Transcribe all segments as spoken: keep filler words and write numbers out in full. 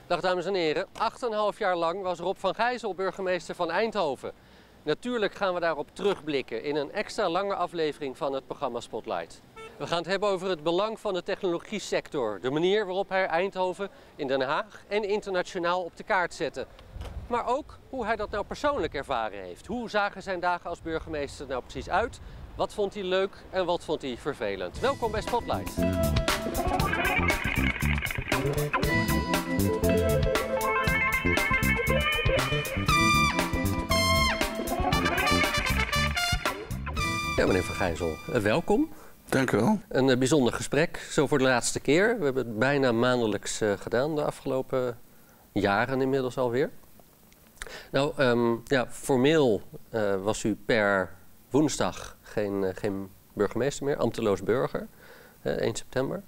Dag dames en heren, acht en een half jaar lang was Rob van Gijzel burgemeester van Eindhoven. Natuurlijk gaan we daarop terugblikken in een extra lange aflevering van het programma Spotlight. We gaan het hebben over het belang van de technologiesector, de manier waarop hij Eindhoven in Den Haag en internationaal op de kaart zette. Maar ook hoe hij dat nou persoonlijk ervaren heeft. Hoe zagen zijn dagen als burgemeester nou precies uit? Wat vond hij leuk en wat vond hij vervelend? Welkom bij Spotlight. Ja, meneer Van Gijzel, welkom. Dank u wel. Een uh, bijzonder gesprek, zo voor de laatste keer. We hebben het bijna maandelijks uh, gedaan de afgelopen jaren inmiddels alweer. Nou, um, ja, formeel uh, was u per woensdag geen, uh, geen burgemeester meer, ambteloos burger, uh, één september.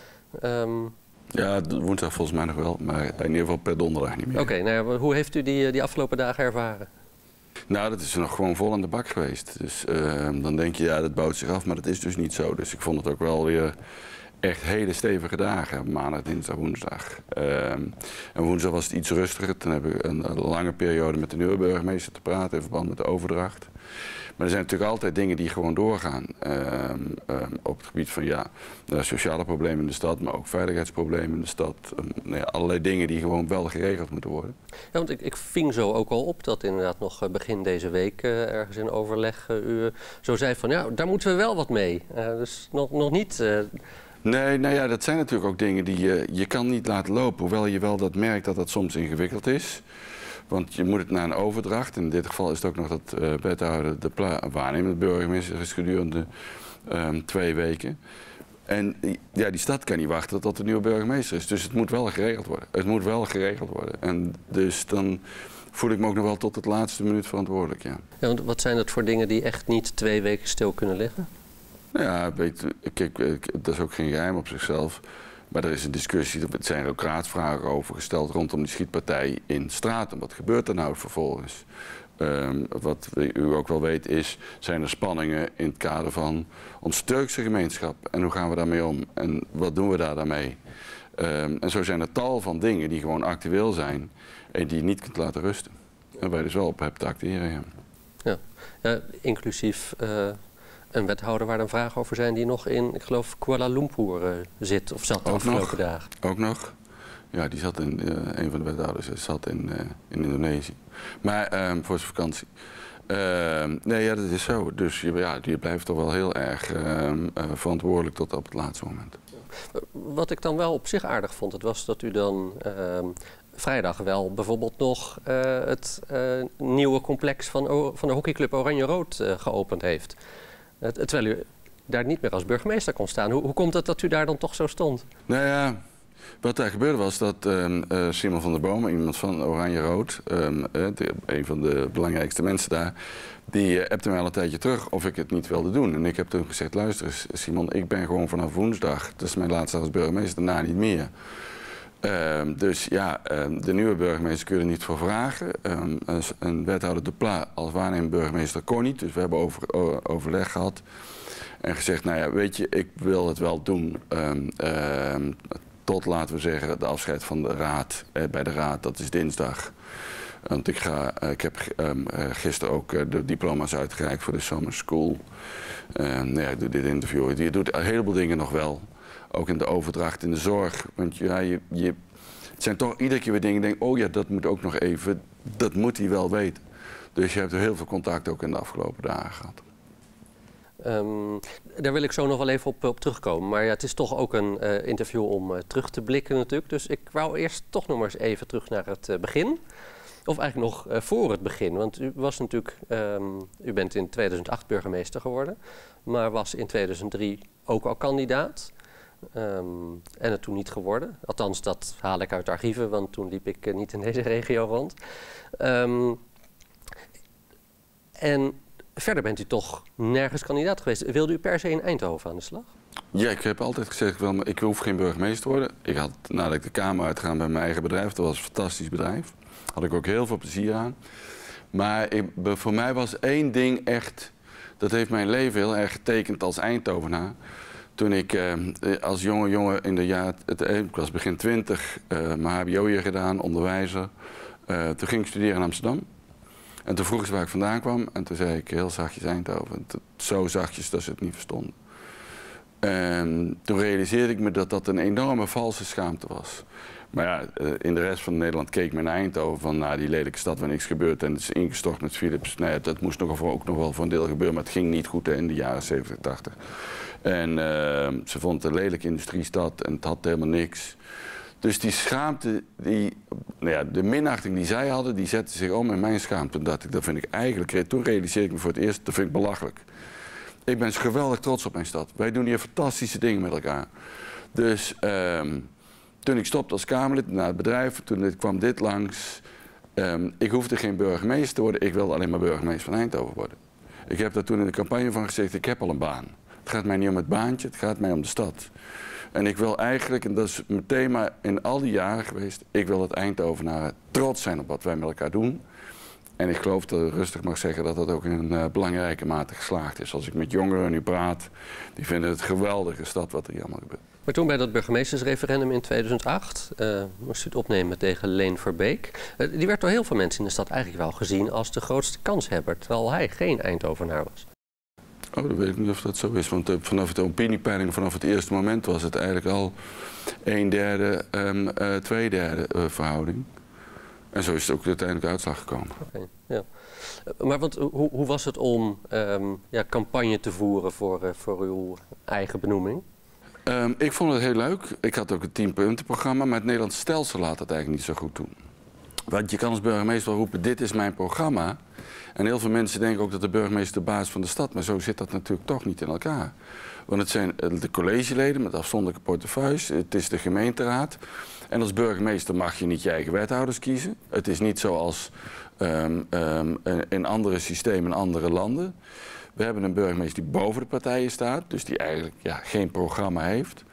Um, ja, woensdag volgens mij nog wel, maar in ieder geval per donderdag niet meer. Oké, okay, nou ja, hoe heeft u die, die afgelopen dagen ervaren? Nou, dat is nog gewoon vol aan de bak geweest. Dus uh, dan denk je, ja, dat bouwt zich af, maar dat is dus niet zo. Dus ik vond het ook wel weer echt hele stevige dagen, maandag, dinsdag, woensdag. Uh, en woensdag was het iets rustiger. Toen heb ik een, een lange periode met de nieuwe burgemeester te praten in verband met de overdracht. Maar er zijn natuurlijk altijd dingen die gewoon doorgaan. Uh, uh, op het gebied van ja, sociale problemen in de stad, maar ook veiligheidsproblemen in de stad. Uh, nou ja, allerlei dingen die gewoon wel geregeld moeten worden. Ja, want ik, ik ving zo ook al op dat inderdaad nog begin deze week uh, ergens in overleg uh, u uh, zo zei van ja, daar moeten we wel wat mee. Uh, dus nog, nog niet... Uh... Nee, nou ja, dat zijn natuurlijk ook dingen die je, je kan niet laten lopen. Hoewel je wel dat merkt dat dat soms ingewikkeld is. Want je moet het naar een overdracht. In dit geval is het ook nog dat uh, wethouder de waarnemende burgemeester is gedurende um, twee weken. En ja, die stad kan niet wachten tot de nieuwe burgemeester is. Dus het moet wel geregeld worden. Het moet wel geregeld worden. En dus dan voel ik me ook nog wel tot het laatste minuut verantwoordelijk, ja. Ja, want wat zijn dat voor dingen die echt niet twee weken stil kunnen liggen? Nou ja, weet, kijk, dat is ook geen geheim op zichzelf. Maar er is een discussie, er zijn ook raadsvragen over gesteld rondom die schietpartij in Stratum. Wat gebeurt er nou vervolgens? Um, wat u ook wel weet is, zijn er spanningen in het kader van ons Turkse gemeenschap. En hoe gaan we daarmee om? En wat doen we daar daarmee? Um, en zo zijn er tal van dingen die gewoon actueel zijn en die je niet kunt laten rusten. En waar je dus wel op hebt te acteren. Ja, ja. Ja, inclusief... Uh... een wethouder waar er vragen over zijn die nog in, ik geloof, Kuala Lumpur uh, zit of zat de ook afgelopen nog, dagen. Ook nog. Ja, die zat in, uh, een van de wethouders zat in, uh, in Indonesië. Maar um, voor zijn vakantie. Uh, nee, ja, dat is zo. Dus je, ja, je blijft toch wel heel erg uh, uh, verantwoordelijk tot op het laatste moment. Wat ik dan wel op zich aardig vond, het was dat u dan uh, vrijdag wel bijvoorbeeld nog uh, het uh, nieuwe complex van, o van de hockeyclub Oranje-Rood uh, geopend heeft. Terwijl u daar niet meer als burgemeester kon staan. Hoe, hoe komt het dat u daar dan toch zo stond? Nou ja, wat daar gebeurde was dat um, uh, Simon van der Boom, iemand van Oranje-Rood, um, uh, een van de belangrijkste mensen daar, die uh, appte mij al een tijdje terug of ik het niet wilde doen. En ik heb toen gezegd, luister Simon, ik ben gewoon vanaf woensdag, dat is mijn laatste dag als burgemeester, daarna niet meer. Um, dus ja, um, de nieuwe burgemeester kun je er niet voor vragen. Um, een wethouder De Pla als waarnemend burgemeester kon niet. Dus we hebben over, overleg gehad en gezegd, nou ja, weet je, ik wil het wel doen. Um, um, tot, laten we zeggen, de afscheid van de raad, eh, bij de raad, dat is dinsdag. Want ik, ga, uh, ik heb um, uh, gisteren ook uh, de diploma's uitgereikt voor de Summer School. Um, nou ja, ik doe dit interview. Je doet een heleboel dingen nog wel. Ook in de overdracht, in de zorg. Want ja, je, je, het zijn toch iedere keer weer dingen, denk oh ja, dat moet ook nog even, dat moet hij wel weten. Dus je hebt er heel veel contact ook in de afgelopen dagen gehad. Um, daar wil ik zo nog wel even op, op terugkomen. Maar ja, het is toch ook een uh, interview om uh, terug te blikken natuurlijk. Dus ik wou eerst toch nog maar eens even terug naar het uh, begin. Of eigenlijk nog uh, voor het begin. Want u was natuurlijk, um, u bent in tweeduizend acht burgemeester geworden. Maar was in tweeduizend drie ook al kandidaat. Um, en het toen niet geworden. Althans, dat haal ik uit de archieven, want toen liep ik uh, niet in deze regio rond. Um, en verder bent u toch nergens kandidaat geweest. Wilde u per se in Eindhoven aan de slag? Ja, ik heb altijd gezegd, wel, ik hoef geen burgemeester te worden. Ik had, nadat ik de Kamer uitgegaan bij mijn eigen bedrijf, dat was een fantastisch bedrijf. Had ik ook heel veel plezier aan. Maar ik, voor mij was één ding echt, dat heeft mijn leven heel erg getekend als Eindhovenaar. toen ik uh, als jonge jongen in de jaar, het, ik was begin twintig, uh, mijn H B O hier gedaan, onderwijzer. Uh, toen ging ik studeren in Amsterdam. En toen vroeg ze waar ik vandaan kwam en toen zei ik heel zachtjes Eindhoven. Zo zachtjes dat ze het niet verstonden. En toen realiseerde ik me dat dat een enorme valse schaamte was. Maar ja, in de rest van Nederland keek men naar Eindhoven van nou, die lelijke stad waar niks gebeurt en het is ingestort met Philips. Nee, dat moest nog ook nog wel voor een deel gebeuren, maar het ging niet goed hè, in de jaren zeventig, tachtig. En uh, ze vond het een lelijke industriestad en het had helemaal niks. Dus die schaamte, die, nou ja, de minachting die zij hadden, die zette zich om in mijn schaamte. En dacht ik, dat vind ik eigenlijk, toen realiseerde ik me voor het eerst, dat vind ik belachelijk. Ik ben geweldig trots op mijn stad. Wij doen hier fantastische dingen met elkaar. Dus um, toen ik stopte als Kamerlid naar het bedrijf, toen dit, kwam dit langs. Um, ik hoefde geen burgemeester te worden, ik wilde alleen maar burgemeester van Eindhoven worden. Ik heb daar toen in de campagne van gezegd, ik heb al een baan. Het gaat mij niet om het baantje, het gaat mij om de stad. En ik wil eigenlijk, en dat is mijn thema in al die jaren geweest, ik wil dat Eindhovenaren trots zijn op wat wij met elkaar doen. En ik geloof dat ik rustig mag zeggen dat dat ook in een uh, belangrijke mate geslaagd is. Als ik met jongeren nu praat, die vinden het geweldige stad wat er hier allemaal gebeurt. Maar toen bij dat burgemeestersreferendum in tweeduizend acht uh, moest u het opnemen tegen Leen Verbeek. Uh, die werd door heel veel mensen in de stad eigenlijk wel gezien als de grootste kanshebber, terwijl hij geen Eindhovenaar was. Oh, dat weet ik niet of dat zo is, want uh, vanaf de opiniepeiling, vanaf het eerste moment was het eigenlijk al een derde, um, uh, twee derde uh, verhouding. En zo is het ook uiteindelijk de uitslag gekomen. Okay, ja. Maar want, hoe, hoe was het om um, ja, campagne te voeren voor, uh, voor uw eigen benoeming? Um, ik vond het heel leuk. Ik had ook een tien-puntenprogramma, maar het Nederlands stelsel laat het eigenlijk niet zo goed doen. Want je kan als burgemeester wel roepen, dit is mijn programma. En heel veel mensen denken ook dat de burgemeester de baas van de stad, maar zo zit dat natuurlijk toch niet in elkaar. Want het zijn de collegeleden met afzonderlijke portefeuilles, het is de gemeenteraad. En als burgemeester mag je niet je eigen wethouders kiezen. Het is niet zoals um, um, in andere systemen in andere landen. We hebben een burgemeester die boven de partijen staat, dus die eigenlijk ja, geen programma heeft.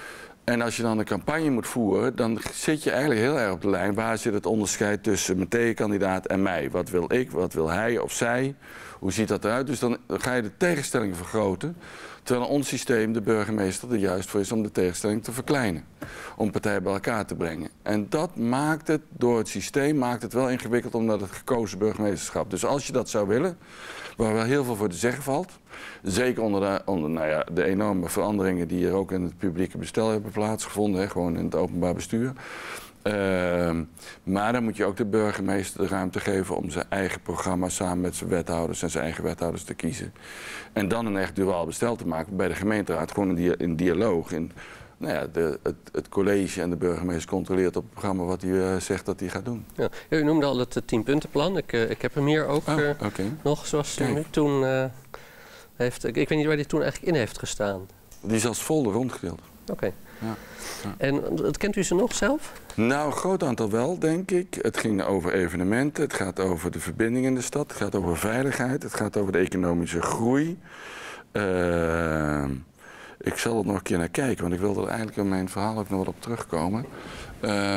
En als je dan een campagne moet voeren, dan zit je eigenlijk heel erg op de lijn. Waar zit het onderscheid tussen mijn tegenkandidaat en mij? Wat wil ik, wat wil hij of zij? Hoe ziet dat eruit? Dus dan ga je de tegenstellingen vergroten. Terwijl in ons systeem de burgemeester er juist voor is om de tegenstelling te verkleinen. Om partijen bij elkaar te brengen. En dat maakt het, door het systeem, maakt het wel ingewikkeld omdat het gekozen burgemeesterschap. Dus als je dat zou willen, waar wel heel veel voor te zeggen valt. Zeker onder, de, onder nou ja, de enorme veranderingen die er ook in het publieke bestel hebben plaatsgevonden. Hè, gewoon in het openbaar bestuur. Uh, maar dan moet je ook de burgemeester de ruimte geven om zijn eigen programma samen met zijn wethouders en zijn eigen wethouders te kiezen. En dan een echt duaal bestel te maken bij de gemeenteraad, gewoon in, dia in dialoog. In, nou ja, de, het, het college en de burgemeester controleert op het programma wat hij uh, zegt dat hij gaat doen. Ja. U noemde al het tien-puntenplan. Ik, uh, ik heb hem hier ook oh, uh, okay. nog, zoals u toen uh, heeft. Ik, ik weet niet waar die toen eigenlijk in heeft gestaan. Die is als folder rondgedeeld. Oké. Okay. Ja. Ja. En kent u ze nog zelf? Nou, een groot aantal wel, denk ik. Het ging over evenementen, het gaat over de verbinding in de stad, het gaat over veiligheid, het gaat over de economische groei. Uh, ik zal er nog een keer naar kijken, want ik wilde er eigenlijk in mijn verhaal ook nog wat op terugkomen. Uh,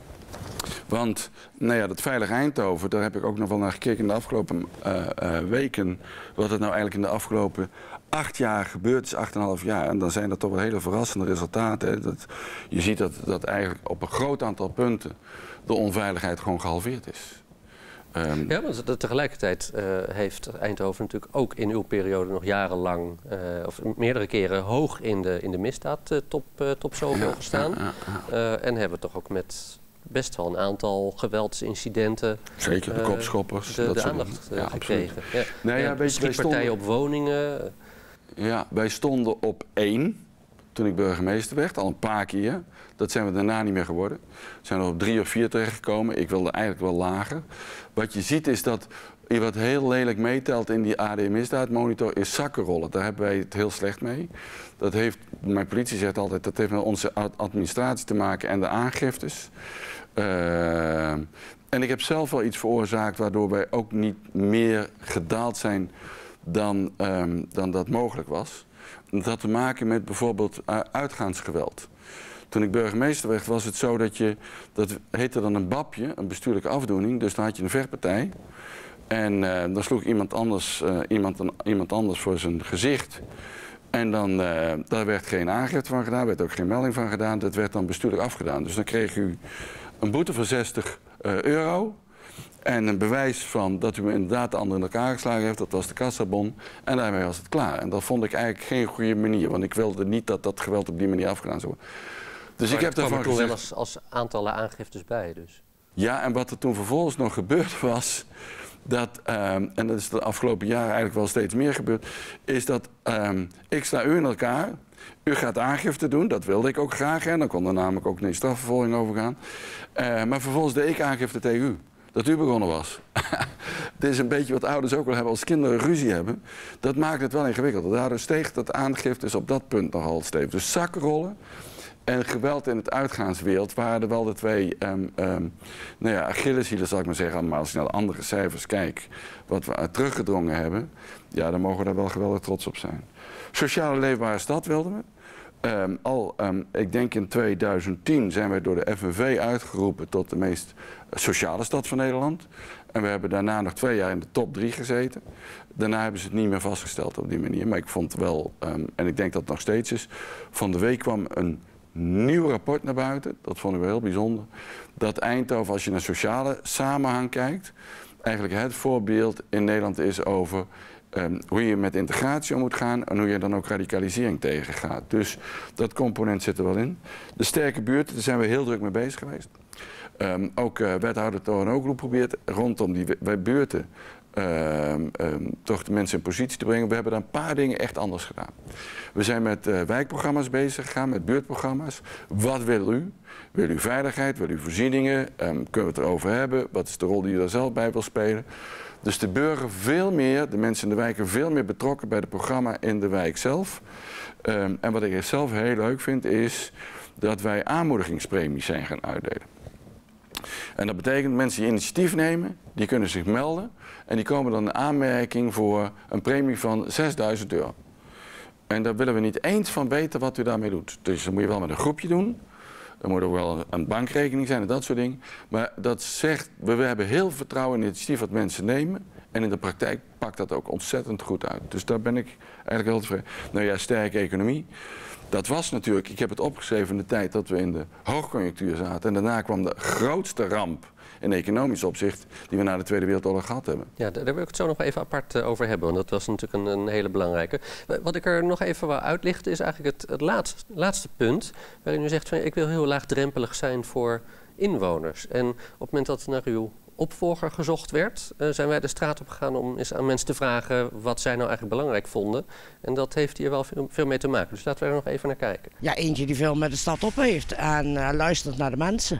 want, nou ja, dat Veilig Eindhoven, daar heb ik ook nog wel naar gekeken in de afgelopen uh, uh, weken. Wat er nou eigenlijk in de afgelopen acht jaar gebeurd is, acht en een half jaar. En dan zijn dat toch wel hele verrassende resultaten. Hè. Dat, je ziet dat, dat eigenlijk op een groot aantal punten de onveiligheid gewoon gehalveerd is. Um, ja, want tegelijkertijd uh, heeft Eindhoven natuurlijk ook in uw periode nog jarenlang, uh, of meerdere keren hoog in de, in de misdaad uh, top, uh, top zoveel ja, gestaan. Ja, ja, ja. Uh, en hebben toch ook met best wel een aantal geweldsincidenten. Zeker, de uh, kopschoppers. De, dat de aandacht uh, ja, gekregen. Ja. Nee, ja, ja, wij, schietpartijen wij op woningen. Ja, wij stonden op één toen ik burgemeester werd, al een paar keer. Dat zijn we daarna niet meer geworden. We zijn er op drie of vier terechtgekomen. Ik wilde eigenlijk wel lager. Wat je ziet is dat wat heel lelijk meetelt in die A D misdaadmonitor is zakkenrollen. Daar hebben wij het heel slecht mee. Dat heeft, mijn politie zegt altijd, dat heeft met onze administratie te maken en de aangiftes. Uh, en ik heb zelf wel iets veroorzaakt waardoor wij ook niet meer gedaald zijn dan, um, dan dat mogelijk was. Dat had te maken met bijvoorbeeld uh, uitgaansgeweld. Toen ik burgemeester werd was het zo dat je, dat heette dan een babje, een bestuurlijke afdoening, dus dan had je een vechtpartij. En uh, dan sloeg iemand anders, uh, iemand, een, iemand anders voor zijn gezicht. En dan, uh, daar werd geen aangifte van gedaan, werd ook geen melding van gedaan. Dat werd dan bestuurlijk afgedaan. Dus dan kreeg u een boete van zestig euro. En een bewijs van dat u inderdaad de ander in elkaar geslagen heeft. Dat was de kassabon. En daarmee was het klaar. En dat vond ik eigenlijk geen goede manier. Want ik wilde niet dat dat geweld op die manier afgedaan zou worden. Dus maar ik heb daarvan gezegd... wel als, als aantallen aangiftes bij dus. Ja, en wat er toen vervolgens nog gebeurd was... Dat, um, en dat is de afgelopen jaren eigenlijk wel steeds meer gebeurd... is dat um, ik sla u in elkaar... U gaat aangifte doen, dat wilde ik ook graag. En dan kon er namelijk ook naar strafvervolging overgaan. Uh, maar vervolgens deed ik aangifte tegen u. Dat u begonnen was. Dit is een beetje wat ouders ook wel hebben als kinderen ruzie hebben. Dat maakt het wel ingewikkelder. Daardoor steeg dat aangifte dus op dat punt nogal stevig. Dus zakkenrollen en geweld in het uitgaanswereld waren er wel de twee um, um, nou ja, Achilleshielen, zal ik maar zeggen. Maar als ik naar de andere cijfers kijk, wat we teruggedrongen hebben, ja, dan mogen we daar wel geweldig trots op zijn. Sociale leefbare stad wilden we. Um, al, um, ik denk in tweeduizend tien zijn wij door de F N V uitgeroepen tot de meest sociale stad van Nederland. En we hebben daarna nog twee jaar in de top drie gezeten. Daarna hebben ze het niet meer vastgesteld op die manier. Maar ik vond wel, um, en ik denk dat het nog steeds is, van de week kwam een nieuw rapport naar buiten. Dat vond ik wel heel bijzonder. Dat Eindhoven, als je naar sociale samenhang kijkt, eigenlijk het voorbeeld in Nederland is over Um, hoe je met integratie om moet gaan en hoe je dan ook radicalisering tegengaat. Dus dat component zit er wel in. De sterke buurten, daar zijn we heel druk mee bezig geweest. Um, ook uh, wethouder Toren Oogloe probeert rondom die buurten um, um, toch de mensen in positie te brengen. We hebben daar een paar dingen echt anders gedaan. We zijn met uh, wijkprogramma's bezig gegaan, met buurtprogramma's. Wat wil u? Wil u veiligheid? Wil u voorzieningen? Um, kunnen we het erover hebben? Wat is de rol die u daar zelf bij wil spelen? Dus de burger veel meer, de mensen in de wijken veel meer betrokken bij het programma in de wijk zelf. Um, en wat ik zelf heel leuk vind is dat wij aanmoedigingspremies zijn gaan uitdelen. En dat betekent mensen die initiatief nemen, die kunnen zich melden. En die komen dan in aanmerking voor een premie van zesduizend euro. En daar willen we niet eens van weten wat u daarmee doet. Dus dat moet je wel met een groepje doen. Er moet ook wel een bankrekening zijn en dat soort dingen. Maar dat zegt, we hebben heel veel vertrouwen in het initiatief wat mensen nemen. En in de praktijk pakt dat ook ontzettend goed uit. Dus daar ben ik eigenlijk heel tevreden. Nou ja, sterke economie. Dat was natuurlijk, ik heb het opgeschreven in de tijd dat we in de hoogconjunctuur zaten. En daarna kwam de grootste ramp in economisch opzicht die we na de Tweede Wereldoorlog gehad hebben. Ja, daar wil ik het zo nog even apart uh, over hebben, want dat was natuurlijk een, een hele belangrijke. Wat ik er nog even wil uitlichten is eigenlijk het, het laatste, laatste punt, waarin u zegt van ik wil heel laagdrempelig zijn voor inwoners. En op het moment dat naar uw opvolger gezocht werd, uh, zijn wij de straat op gegaan om eens aan mensen te vragen wat zij nou eigenlijk belangrijk vonden. En dat heeft hier wel veel, veel mee te maken. Dus laten we er nog even naar kijken. Ja, eentje die veel met de stad op heeft en uh, luistert naar de mensen.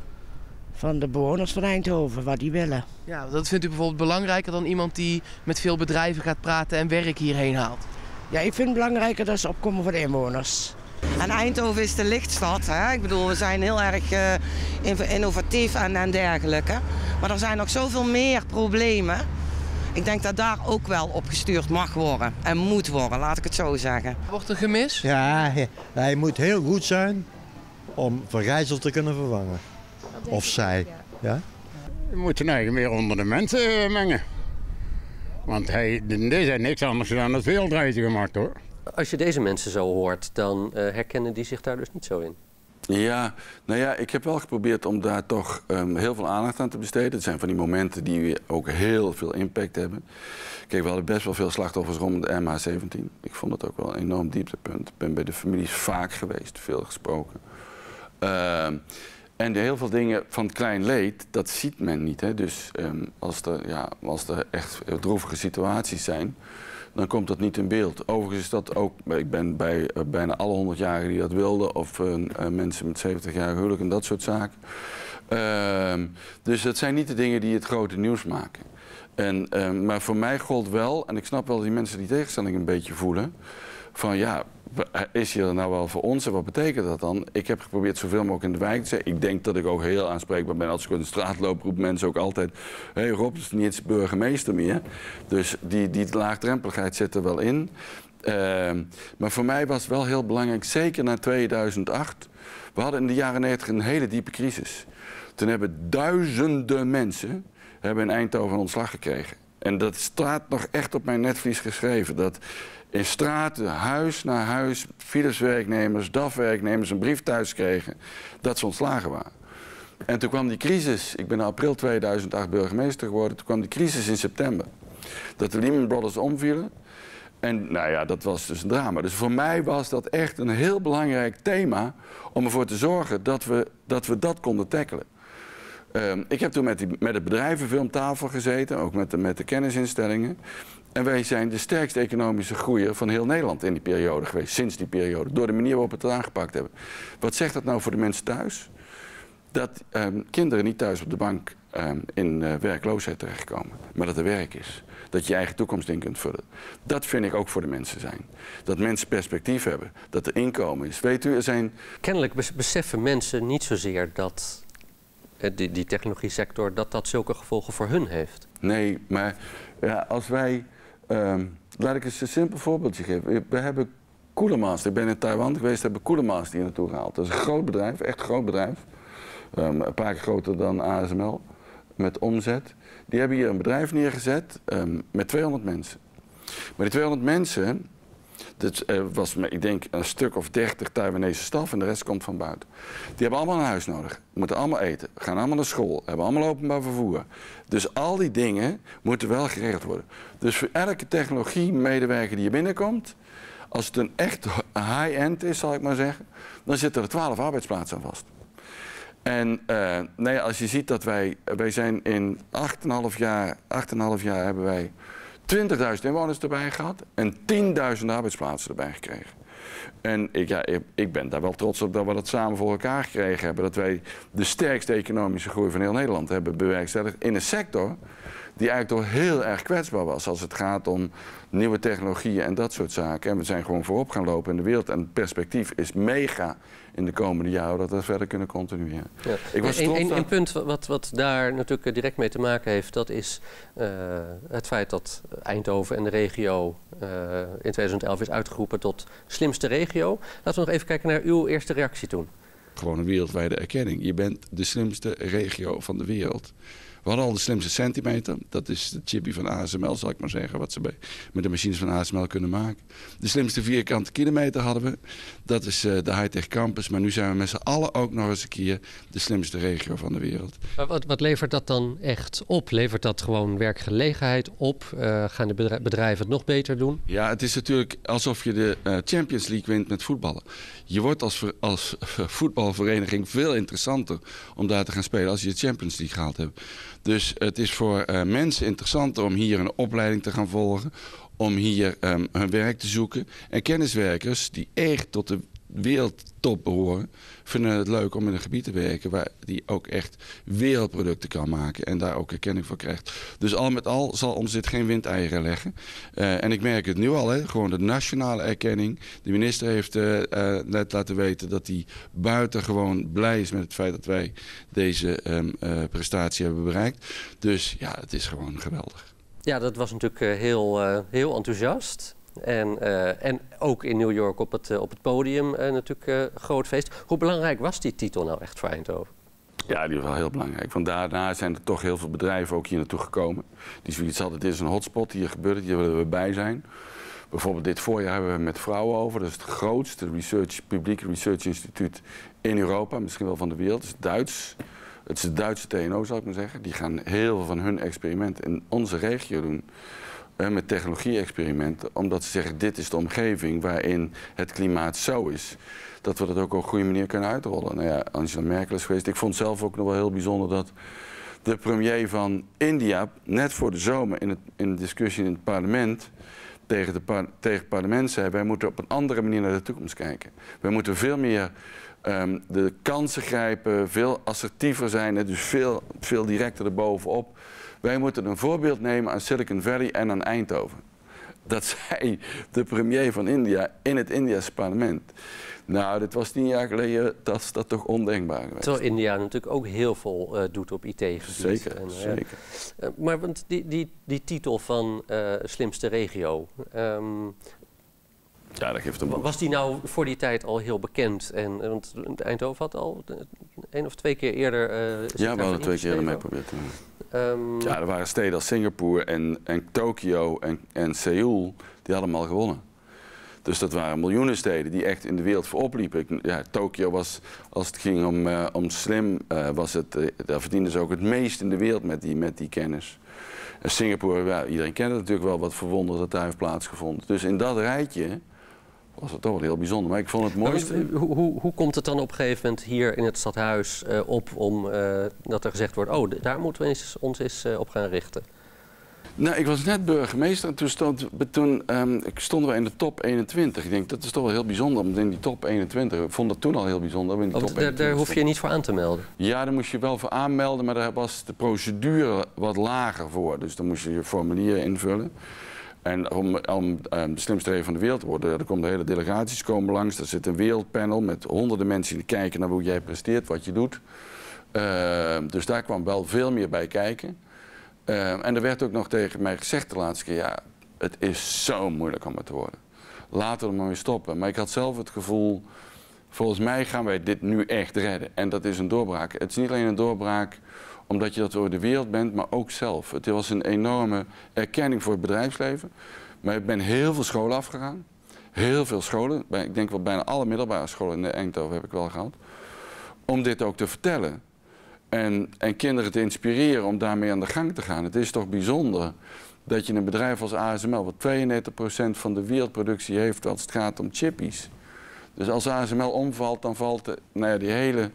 Van de bewoners van Eindhoven, wat die willen. Ja, dat vindt u bijvoorbeeld belangrijker dan iemand die met veel bedrijven gaat praten en werk hierheen haalt? Ja, ik vind het belangrijker dat ze opkomen voor de inwoners. En Eindhoven is de lichtstad. Hè? Ik bedoel, we zijn heel erg uh, innovatief en, en dergelijke. Maar er zijn nog zoveel meer problemen. Ik denk dat daar ook wel op gestuurd mag worden en moet worden, laat ik het zo zeggen. Wordt er gemis? Ja, hij moet heel goed zijn om Van Gijzel te kunnen vervangen. Of zij. Ja? We moeten eigenlijk meer onder de mensen mengen. Want hij, deze heeft niks anders gedaan dan wereldreizen gemaakt hoor. Als je deze mensen zo hoort, dan uh, herkennen die zich daar dus niet zo in. Ja, nou ja, ik heb wel geprobeerd om daar toch um, heel veel aandacht aan te besteden. Het zijn van die momenten die ook heel veel impact hebben. Kijk, we hadden best wel veel slachtoffers rond de M H zeventien. Ik vond dat ook wel een enorm dieptepunt. Ik ben bij de families vaak geweest, veel gesproken. Uh, En heel veel dingen van klein leed, dat ziet men niet. Hè? Dus um, als, er, ja, als er echt droevige situaties zijn, dan komt dat niet in beeld. Overigens is dat ook, ik ben bij uh, bijna alle honderdjarigen die dat wilden, of uh, uh, mensen met zeventig-jarig huwelijk en dat soort zaken. Uh, dus dat zijn niet de dingen die het grote nieuws maken. En, uh, maar voor mij gold wel, en ik snap wel dat die mensen die tegenstelling een beetje voelen, van ja, is hier nou wel voor ons en wat betekent dat dan? Ik heb geprobeerd zoveel mogelijk in de wijk te zijn. Ik denk dat ik ook heel aanspreekbaar ben. Als ik in de straat loop, roepen mensen ook altijd, hé hey Rob, is niet eens burgemeester meer. Dus die, die laagdrempeligheid zit er wel in. Uh, maar voor mij was het wel heel belangrijk, zeker na tweeduizend acht. We hadden in de jaren negentig een hele diepe crisis. Toen hebben duizenden mensen hebben in Eindhoven een ontslag gekregen. En dat staat nog echt op mijn netvlies geschreven. Dat in straten, huis na huis, Philips-werknemers, D A F-werknemers een brief thuis kregen dat ze ontslagen waren. En toen kwam die crisis, ik ben in april tweeduizend acht burgemeester geworden, toen kwam die crisis in september. Dat de Lehman Brothers omvielen. En nou ja, dat was dus een drama. Dus voor mij was dat echt een heel belangrijk thema om ervoor te zorgen dat we dat, we dat konden tackelen. Um, ik heb toen met, die, met het bedrijven veel om tafel gezeten, ook met de, met de kennisinstellingen. En wij zijn de sterkste economische groeier van heel Nederland in die periode geweest, sinds die periode, door de manier waarop we het aangepakt hebben. Wat zegt dat nou voor de mensen thuis? Dat um, kinderen niet thuis op de bank um, in uh, werkloosheid terechtkomen, maar dat er werk is. Dat je je eigen toekomst in kunt vullen. Dat vind ik ook voor de mensen zijn. Dat mensen perspectief hebben, dat er inkomen is. Weet u, er zijn... Kennelijk beseffen mensen niet zozeer dat uh, die, die technologie sector, dat dat zulke gevolgen voor hun heeft. Nee, maar ja, als wij... Um, laat ik eens een simpel voorbeeldje geven. We hebben Coolermaster. Ik ben in Taiwan geweest, hebben Coolermaster hier naartoe gehaald. Dat is een groot bedrijf, echt een groot bedrijf. Um, een paar keer groter dan A S M L, met omzet. Die hebben hier een bedrijf neergezet um, met tweehonderd mensen. Maar die tweehonderd mensen, dat uh, was ik denk een stuk of dertig Taiwanese staf en de rest komt van buiten. Die hebben allemaal een huis nodig, moeten allemaal eten, gaan allemaal naar school, hebben allemaal openbaar vervoer. Dus al die dingen moeten wel geregeld worden. Dus voor elke technologie-medewerker die hier binnenkomt, als het een echt high-end is, zal ik maar zeggen, dan zitten er twaalf arbeidsplaatsen aan vast. En uh, nee, als je ziet dat wij, wij zijn in acht komma vijf jaar, acht komma vijf jaar hebben wij twintigduizend inwoners erbij gehad en tienduizend arbeidsplaatsen erbij gekregen. En ik, ja, ik, ik ben daar wel trots op dat we dat samen voor elkaar gekregen hebben. Dat wij de sterkste economische groei van heel Nederland hebben bewerkstelligd in een sector die eigenlijk toch heel erg kwetsbaar was als het gaat om nieuwe technologieën en dat soort zaken. En we zijn gewoon voorop gaan lopen in de wereld en het perspectief is mega in de komende jaren dat we verder kunnen continueren. Ja. Ik was trots Een, dat... een punt wat, wat daar natuurlijk direct mee te maken heeft, dat is uh, het feit dat Eindhoven en de regio uh, in tweeduizend elf is uitgeroepen tot slimste regio. Laten we nog even kijken naar uw eerste reactie toen. Gewoon een wereldwijde erkenning. Je bent de slimste regio van de wereld. We hadden al de slimste centimeter. Dat is de chippy van A S M L, zal ik maar zeggen. Wat ze bij, met de machines van A S M L kunnen maken. De slimste vierkante kilometer hadden we. Dat is uh, de high-tech campus. Maar nu zijn we met z'n allen ook nog eens een keer de slimste regio van de wereld. Maar wat, wat levert dat dan echt op? Levert dat gewoon werkgelegenheid op? Uh, gaan de bedrijven het nog beter doen? Ja, het is natuurlijk alsof je de uh, Champions League wint met voetballen. Je wordt als, als voetbalvereniging veel interessanter om daar te gaan spelen als je de Champions League gehaald hebt. Dus het is voor uh, mensen interessanter om hier een opleiding te gaan volgen, om hier um, hun werk te zoeken. En kenniswerkers die echt tot de wereldtop behoren, vinden het leuk om in een gebied te werken waar die ook echt wereldproducten kan maken en daar ook erkenning voor krijgt. Dus al met al zal ons dit geen windeieren leggen. Uh, en ik merk het nu al, hè, gewoon de nationale erkenning. De minister heeft uh, uh, net laten weten dat hij buitengewoon blij is met het feit dat wij deze um, uh, prestatie hebben bereikt. Dus ja, het is gewoon geweldig. Ja, dat was natuurlijk uh, heel, uh, heel enthousiast. En, uh, en ook in New York op het, uh, op het podium uh, natuurlijk uh, groot feest. Hoe belangrijk was die titel nou echt voor Eindhoven? Ja, die was wel heel belangrijk. Want daarna zijn er toch heel veel bedrijven ook hier naartoe gekomen. Die zoiets hadden, dit is een hotspot, hier gebeurt het, hier willen we bij zijn. Bijvoorbeeld dit voorjaar hebben we met vrouwen over. Dat is het grootste research, publieke research instituut in Europa, misschien wel van de wereld. Het is Duits. Het is het Duitse T N O, zal ik maar zeggen. Die gaan heel veel van hun experimenten in onze regio doen. Met technologie-experimenten, omdat ze zeggen dit is de omgeving waarin het klimaat zo is, dat we dat ook op een goede manier kunnen uitrollen. Nou ja, Angela Merkel is geweest. Ik vond zelf ook nog wel heel bijzonder dat de premier van India net voor de zomer in, het, in de discussie in het parlement tegen, de par, tegen het parlement zei, wij moeten op een andere manier naar de toekomst kijken. Wij moeten veel meer um, de kansen grijpen, veel assertiever zijn, dus veel, veel directer erbovenop. Wij moeten een voorbeeld nemen aan Silicon Valley en aan Eindhoven. Dat zei de premier van India in het Indiase parlement. Nou, dit was tien jaar geleden, dat is dat toch ondenkbaar geweest. Terwijl India natuurlijk ook heel veel uh, doet op I T-gebied. Zeker, en, uh, zeker. Uh, maar want die, die, die titel van uh, slimste regio, um, ja, dat geeft hem was die nou voor die tijd al heel bekend? En, want Eindhoven had al één of twee keer eerder... Uh, ja, we hadden twee keer ermee geprobeerd. Um... Ja, er waren steden als Singapore en, en Tokio en, en Seoul, die hadden hem al gewonnen. Dus dat waren miljoenen steden die echt in de wereld voorop liepen. Ja, Tokio was, als het ging om, uh, om slim, uh, was het, uh, daar verdienden ze ook het meest in de wereld met die, met die kennis. En Singapore, ja, iedereen kent het natuurlijk wel, wat verwonderd dat daar heeft plaatsgevonden. Dus in dat rijtje was het toch wel heel bijzonder. Maar ik vond het mooiste... Maar, hoe, hoe, hoe komt het dan op een gegeven moment hier in het stadhuis uh, op om uh, dat er gezegd wordt, oh, daar moeten we eens, ons eens uh, op gaan richten? Nou, ik was net burgemeester en toen, stond, toen um, stonden we in de top eenentwintig. Ik denk, dat is toch wel heel bijzonder om in die top eenentwintig. Ik vond dat toen al heel bijzonder. In die oh, top daar, daar hoef je niet voor aan te melden? Ja, daar moest je wel voor aanmelden, maar daar was de procedure wat lager voor. Dus dan moest je je formulieren invullen. En om, om um, de slimste regio van de wereld te worden, er komen de hele delegaties komen langs. Er zit een wereldpanel met honderden mensen die kijken naar hoe jij presteert, wat je doet. Uh, dus daar kwam wel veel meer bij kijken. Uh, en er werd ook nog tegen mij gezegd de laatste keer, ja, het is zo moeilijk om het te worden. Laten we er maar mee stoppen. Maar ik had zelf het gevoel, volgens mij gaan wij dit nu echt redden. En dat is een doorbraak. Het is niet alleen een doorbraak omdat je dat over de wereld bent, maar ook zelf. Het was een enorme erkenning voor het bedrijfsleven. Maar ik ben heel veel scholen afgegaan. Heel veel scholen. Ik denk wel bijna alle middelbare scholen in Eindhoven heb ik wel gehad. Om dit ook te vertellen. En, en kinderen te inspireren om daarmee aan de gang te gaan. Het is toch bijzonder dat je een bedrijf als A S M L, wat tweeënnegentig procent van de wereldproductie heeft als het gaat om chippies. Dus als A S M L omvalt, dan valt de, nou ja, die hele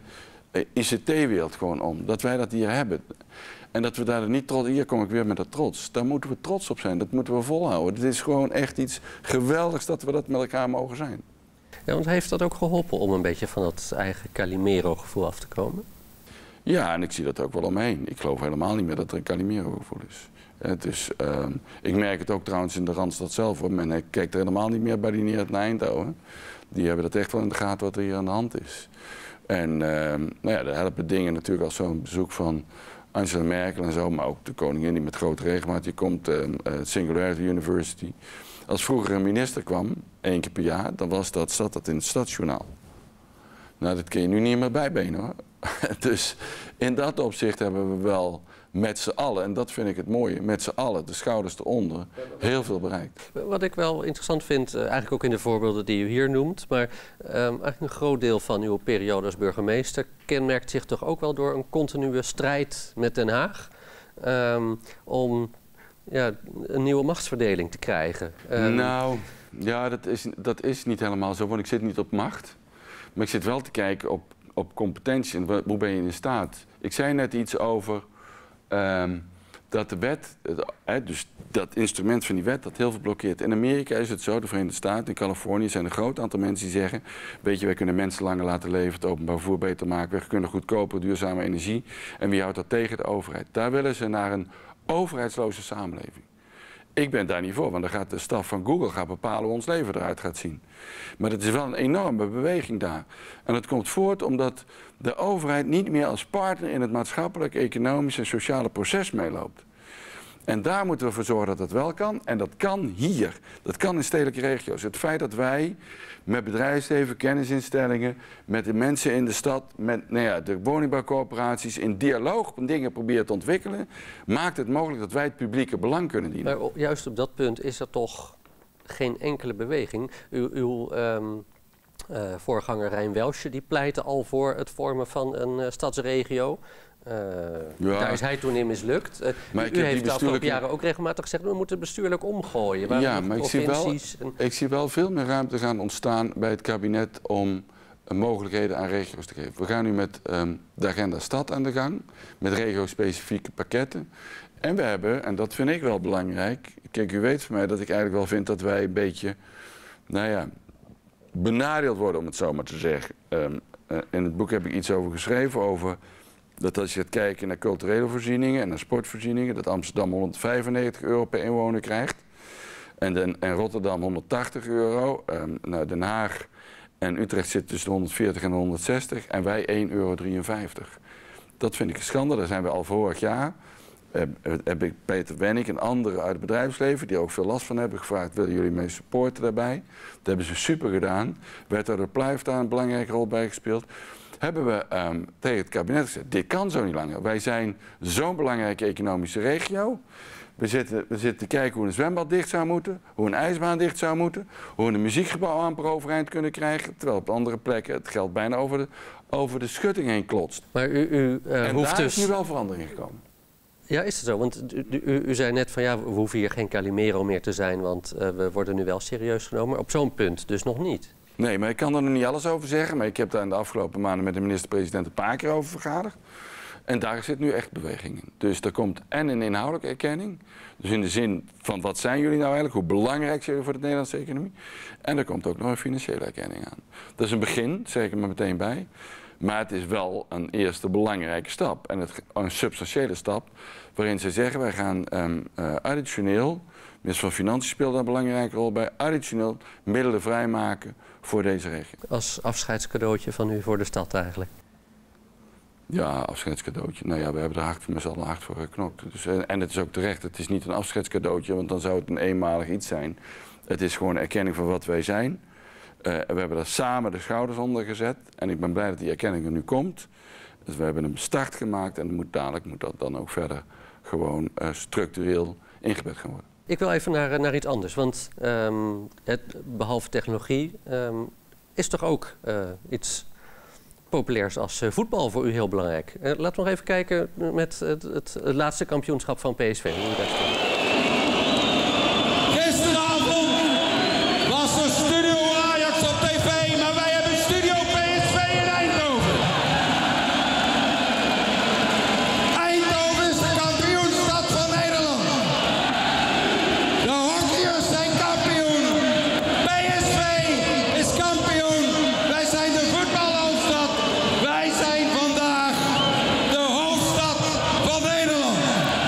I C T-wereld gewoon om. Dat wij dat hier hebben. En dat we daar niet trots... Hier kom ik weer met dat trots. Daar moeten we trots op zijn. Dat moeten we volhouden. Het is gewoon echt iets geweldigs dat we dat met elkaar mogen zijn. Ja, want heeft dat ook geholpen om een beetje van dat eigen Calimero-gevoel af te komen? Ja, en ik zie dat ook wel omheen. Ik geloof helemaal niet meer dat er een Calimero-gevoel is. Het is uh, ik merk het ook trouwens in de Randstad zelf. Hoor. Men kijkt er helemaal niet meer bij die neer naar Eindhoven. Die hebben dat echt wel in de gaten wat er hier aan de hand is. En uh, nou ja, daar helpen dingen natuurlijk als zo'n bezoek van Angela Merkel en zo. Maar ook de koningin die met grote regelmaat hier komt. Uh, uh, Singularity University. Als vroeger een minister kwam, één keer per jaar, dan was dat, zat dat in het Stadsjournaal. Nou, dat kun je nu niet meer bijbenen hoor. Dus in dat opzicht hebben we wel met z'n allen, en dat vind ik het mooie, met z'n allen, de schouders eronder, heel veel bereikt. Wat ik wel interessant vind, uh, eigenlijk ook in de voorbeelden die u hier noemt, maar um, eigenlijk een groot deel van uw periode als burgemeester kenmerkt zich toch ook wel door een continue strijd met Den Haag um, om ja, een nieuwe machtsverdeling te krijgen. Um, nou, ja, dat is, dat is niet helemaal zo, want ik zit niet op macht, maar ik zit wel te kijken op op competentie en hoe ben je in staat. Ik zei net iets over um, dat de wet, uh, dus dat instrument van die wet, dat heel veel blokkeert. In Amerika is het zo, de Verenigde Staten, in Californië zijn er een groot aantal mensen die zeggen, weet je, wij kunnen mensen langer laten leven, het openbaar vervoer beter maken, we kunnen goedkoper, duurzame energie. En wie houdt dat tegen? De overheid. Daar willen ze naar een overheidsloze samenleving. Ik ben daar niet voor, want dan gaat de staf van Google gaat bepalen hoe ons leven eruit gaat zien. Maar het is wel een enorme beweging daar. En dat komt voort omdat de overheid niet meer als partner in het maatschappelijk, economisch en sociale proces meeloopt. En daar moeten we voor zorgen dat dat wel kan. En dat kan hier. Dat kan in stedelijke regio's. Het feit dat wij met bedrijfsleven, kennisinstellingen, met de mensen in de stad, met nou ja, de woningbouwcorporaties in dialoog dingen proberen te ontwikkelen, maakt het mogelijk dat wij het publieke belang kunnen dienen. Maar juist op dat punt is er toch geen enkele beweging. U, uw um, uh, voorganger Rijn Welsje die pleitte al voor het vormen van een uh, stadsregio. Uh, ja. Daar is hij toen in mislukt. Uh, maar u, u heeft de afgelopen jaren ook regelmatig gezegd, we moeten het bestuurlijk omgooien. Ja, maar ik zie, wel, en... ik zie wel veel meer ruimte gaan ontstaan bij het kabinet om mogelijkheden aan regio's te geven. We gaan nu met um, de agenda stad aan de gang, met regio-specifieke pakketten. En we hebben, en dat vind ik wel belangrijk, kijk, u weet van mij dat ik eigenlijk wel vind dat wij een beetje, nou ja, benadeeld worden, om het zo maar te zeggen. Um, uh, in het boek heb ik iets over geschreven, over dat als je gaat kijken naar culturele voorzieningen en naar sportvoorzieningen, dat Amsterdam honderdvijfennegentig euro per inwoner krijgt en, den, en Rotterdam honderdtachtig euro. Um, nou, Den Haag en Utrecht zitten tussen de honderdveertig en de honderdzestig en wij één euro drieënvijftig. Dat vind ik een schande, daar zijn we al vorig jaar. Uh, heb ik Peter Wenning en anderen uit het bedrijfsleven, die er ook veel last van hebben, gevraagd, willen jullie mee supporten daarbij? Dat hebben ze super gedaan. Wethouder Pluijf daar een belangrijke rol bij gespeeld. hebben we um, tegen het kabinet gezegd, dit kan zo niet langer. Wij zijn zo'n belangrijke economische regio. We zitten, we zitten te kijken hoe een zwembad dicht zou moeten, hoe een ijsbaan dicht zou moeten, hoe we een muziekgebouw amper overeind kunnen krijgen, terwijl op andere plekken het geld bijna over de, over de schutting heen klotst. Maar u, u uh, en hoeft daar dus... is nu wel verandering gekomen. Ja, is het zo? Want u, u, u zei net van ja, we hoeven hier geen Calimero meer te zijn, want uh, we worden nu wel serieus genomen. Maar op zo'n punt dus nog niet. Nee, maar ik kan er nog niet alles over zeggen. Maar ik heb daar in de afgelopen maanden met de minister-president een paar keer over vergaderd. En daar zit nu echt beweging in. Dus er komt en een inhoudelijke erkenning. Dus in de zin van wat zijn jullie nou eigenlijk? Hoe belangrijk zijn jullie voor de Nederlandse economie? En er komt ook nog een financiële erkenning aan. Dat is een begin, zeg ik er maar meteen bij. Maar het is wel een eerste belangrijke stap. En het, een substantiële stap waarin ze zeggen wij gaan um, uh, additioneel, minister van Financiën speelt daar een belangrijke rol bij, additioneel middelen vrijmaken voor deze regio. Als afscheidscadeautje van u voor de stad eigenlijk? Ja, afscheidscadeautje. Nou ja, we hebben er hard, met z'n allen hard voor geknokt. Dus, en het is ook terecht, het is niet een afscheidscadeautje, want dan zou het een eenmalig iets zijn. Het is gewoon een erkenning van wat wij zijn. Uh, we hebben daar samen de schouders onder gezet. En ik ben blij dat die erkenning er nu komt. Dus we hebben een start gemaakt en moet, dadelijk moet dat dan ook verder gewoon uh, structureel ingebed gaan worden. Ik wil even naar, naar iets anders, want um, het, behalve technologie um, is toch ook uh, iets populairs als uh, voetbal voor u heel belangrijk. Uh, laten we nog even kijken met het, het, het laatste kampioenschap van P S V. Hoe dat staat. Gisteravond was er Studio Ajax op tv, maar wij hebben Studio P S V in Eindhoven. Eindhoven is de kampioenstad van Nederland. De hockeyers zijn kampioen. P S V is kampioen. Wij zijn de voetbalhoofdstad. Wij zijn vandaag de hoofdstad van Nederland.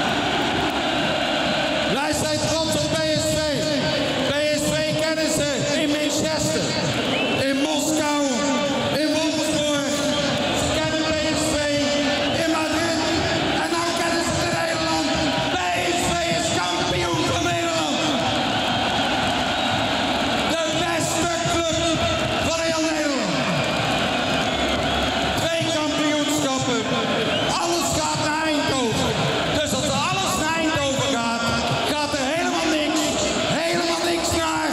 Wij zijn trots op P S V. P S V kennen ze in Manchester, in Moskou, in Wolfsburg. Ze kennen P S V in Madrid en nu kennen ze in Nederland. P S V is kampioen van Nederland. De beste club van heel Nederland. Twee kampioenschappen. Alles gaat naar Eindhoven. Dus als er alles naar Eindhoven gaat, gaat er helemaal niks, helemaal niks naar.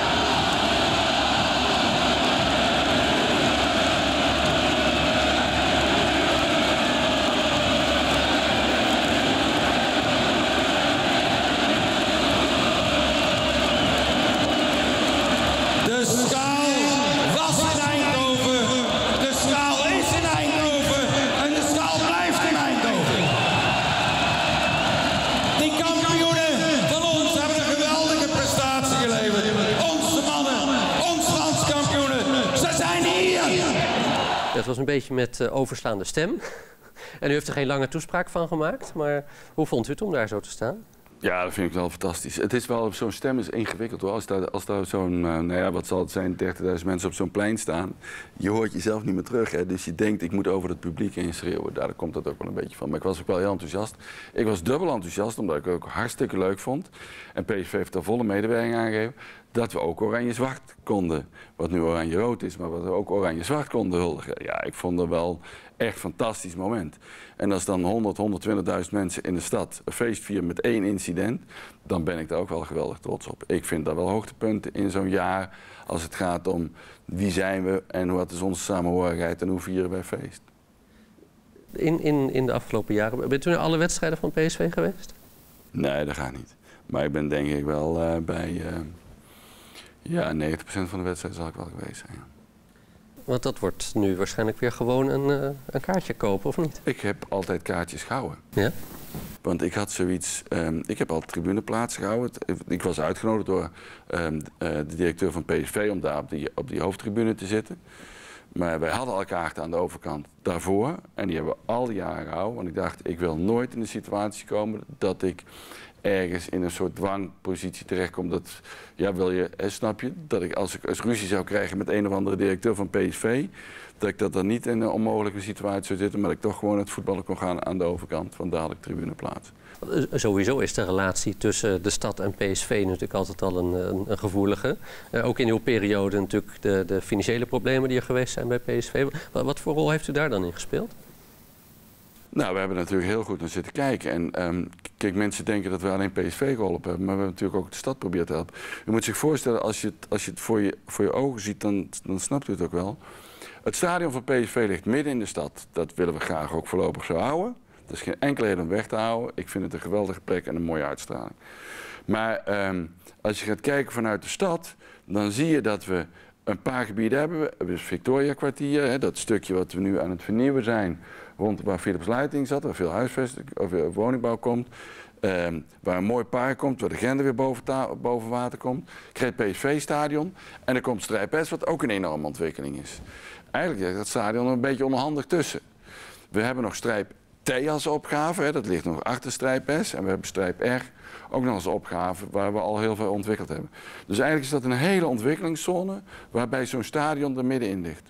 De schaal was in Eindhoven, de schaal is in Eindhoven en de schaal blijft in Eindhoven. Die kampioenen van ons hebben een geweldige prestatie geleverd. Onze mannen, onze landskampioenen, ze zijn hier. Dat was een beetje met uh, overslaande stem. En u heeft er geen lange toespraak van gemaakt, maar hoe vond u het om daar zo te staan? Ja, dat vind ik wel fantastisch. Het is wel, zo'n stem is ingewikkeld hoor. Als daar, als daar zo'n, uh, nou ja, wat zal het zijn, dertigduizend mensen op zo'n plein staan. Je hoort jezelf niet meer terug. Hè? Dus je denkt, ik moet over het publiek heen schreeuwen. Daar komt dat ook wel een beetje van. Maar ik was ook wel heel enthousiast. Ik was dubbel enthousiast, omdat ik het ook hartstikke leuk vond. En P S V heeft daar volle medewerking aangegeven. Dat we ook oranje-zwart konden. Wat nu oranje-rood is, maar wat we ook oranje-zwart konden huldigen. Ja, ik vond dat wel echt een fantastisch moment. En als dan honderd, honderdtwintigduizend mensen in de stad een feest vieren met één incident, dan ben ik daar ook wel geweldig trots op. Ik vind dat wel hoogtepunten in zo'n jaar als het gaat om wie zijn we en wat is onze samenhorigheid en hoe vieren wij feest. In, in, in de afgelopen jaren, bent u naar alle wedstrijden van P S V geweest? Nee, dat gaat niet. Maar ik ben denk ik wel uh, bij uh, ja, negentig procent van de wedstrijden zal ik wel geweest zijn. Ja. Want dat wordt nu waarschijnlijk weer gewoon een, uh, een kaartje kopen, of niet? Ik heb altijd kaartjes gehouden. Ja? Want ik had zoiets, um, ik heb altijd tribuneplaats gehouden. Ik was uitgenodigd door um, uh, de directeur van P S V om daar op die, op die hoofdtribune te zitten. Maar wij hadden al kaarten aan de overkant daarvoor. En die hebben we al die jaren gehouden. Want ik dacht, ik wil nooit in de situatie komen dat ik ergens in een soort dwangpositie terechtkom. Dat, ja, wil je, hè, snap je, dat ik als ik als ruzie zou krijgen met een of andere directeur van P S V, dat ik dat dan niet in een onmogelijke situatie zou zitten, maar dat ik toch gewoon het voetballen kon gaan aan de overkant van dadelijk tribuneplaats. Sowieso is de relatie tussen de stad en P S V natuurlijk altijd al een, een, een gevoelige. Uh, ook in uw periode natuurlijk de, de financiële problemen die er geweest zijn bij P S V. Wat, wat voor rol heeft u daar dan in gespeeld? Nou, we hebben natuurlijk heel goed naar zitten kijken. En um, kijk, mensen denken dat we alleen P S V geholpen hebben, maar we hebben natuurlijk ook de stad proberen te helpen. U moet zich voorstellen, als je het, als je het voor, je, voor je ogen ziet, dan, dan snapt u het ook wel. Het stadion van P S V ligt midden in de stad. Dat willen we graag ook voorlopig zo houden. Er is geen enkele reden om weg te houden. Ik vind het een geweldige plek en een mooie uitstraling. Maar um, als je gaat kijken vanuit de stad, dan zie je dat we een paar gebieden hebben. We hebben het Victoria kwartier, hè, dat stukje wat we nu aan het vernieuwen zijn, rond waar Philips Lighting zat, waar veel huisvesting of woningbouw komt. Um, waar een mooi park komt, waar de Gender weer boven, boven water komt. Je krijgt het P S V-stadion en er komt Strijp S, wat ook een enorme ontwikkeling is. Eigenlijk is dat stadion een beetje onhandig tussen. We hebben nog Strijp T als opgave, hè, dat ligt nog achter Strijp S. En we hebben Strijp R ook nog als opgave, waar we al heel veel ontwikkeld hebben. Dus eigenlijk is dat een hele ontwikkelingszone, waarbij zo'n stadion er middenin ligt.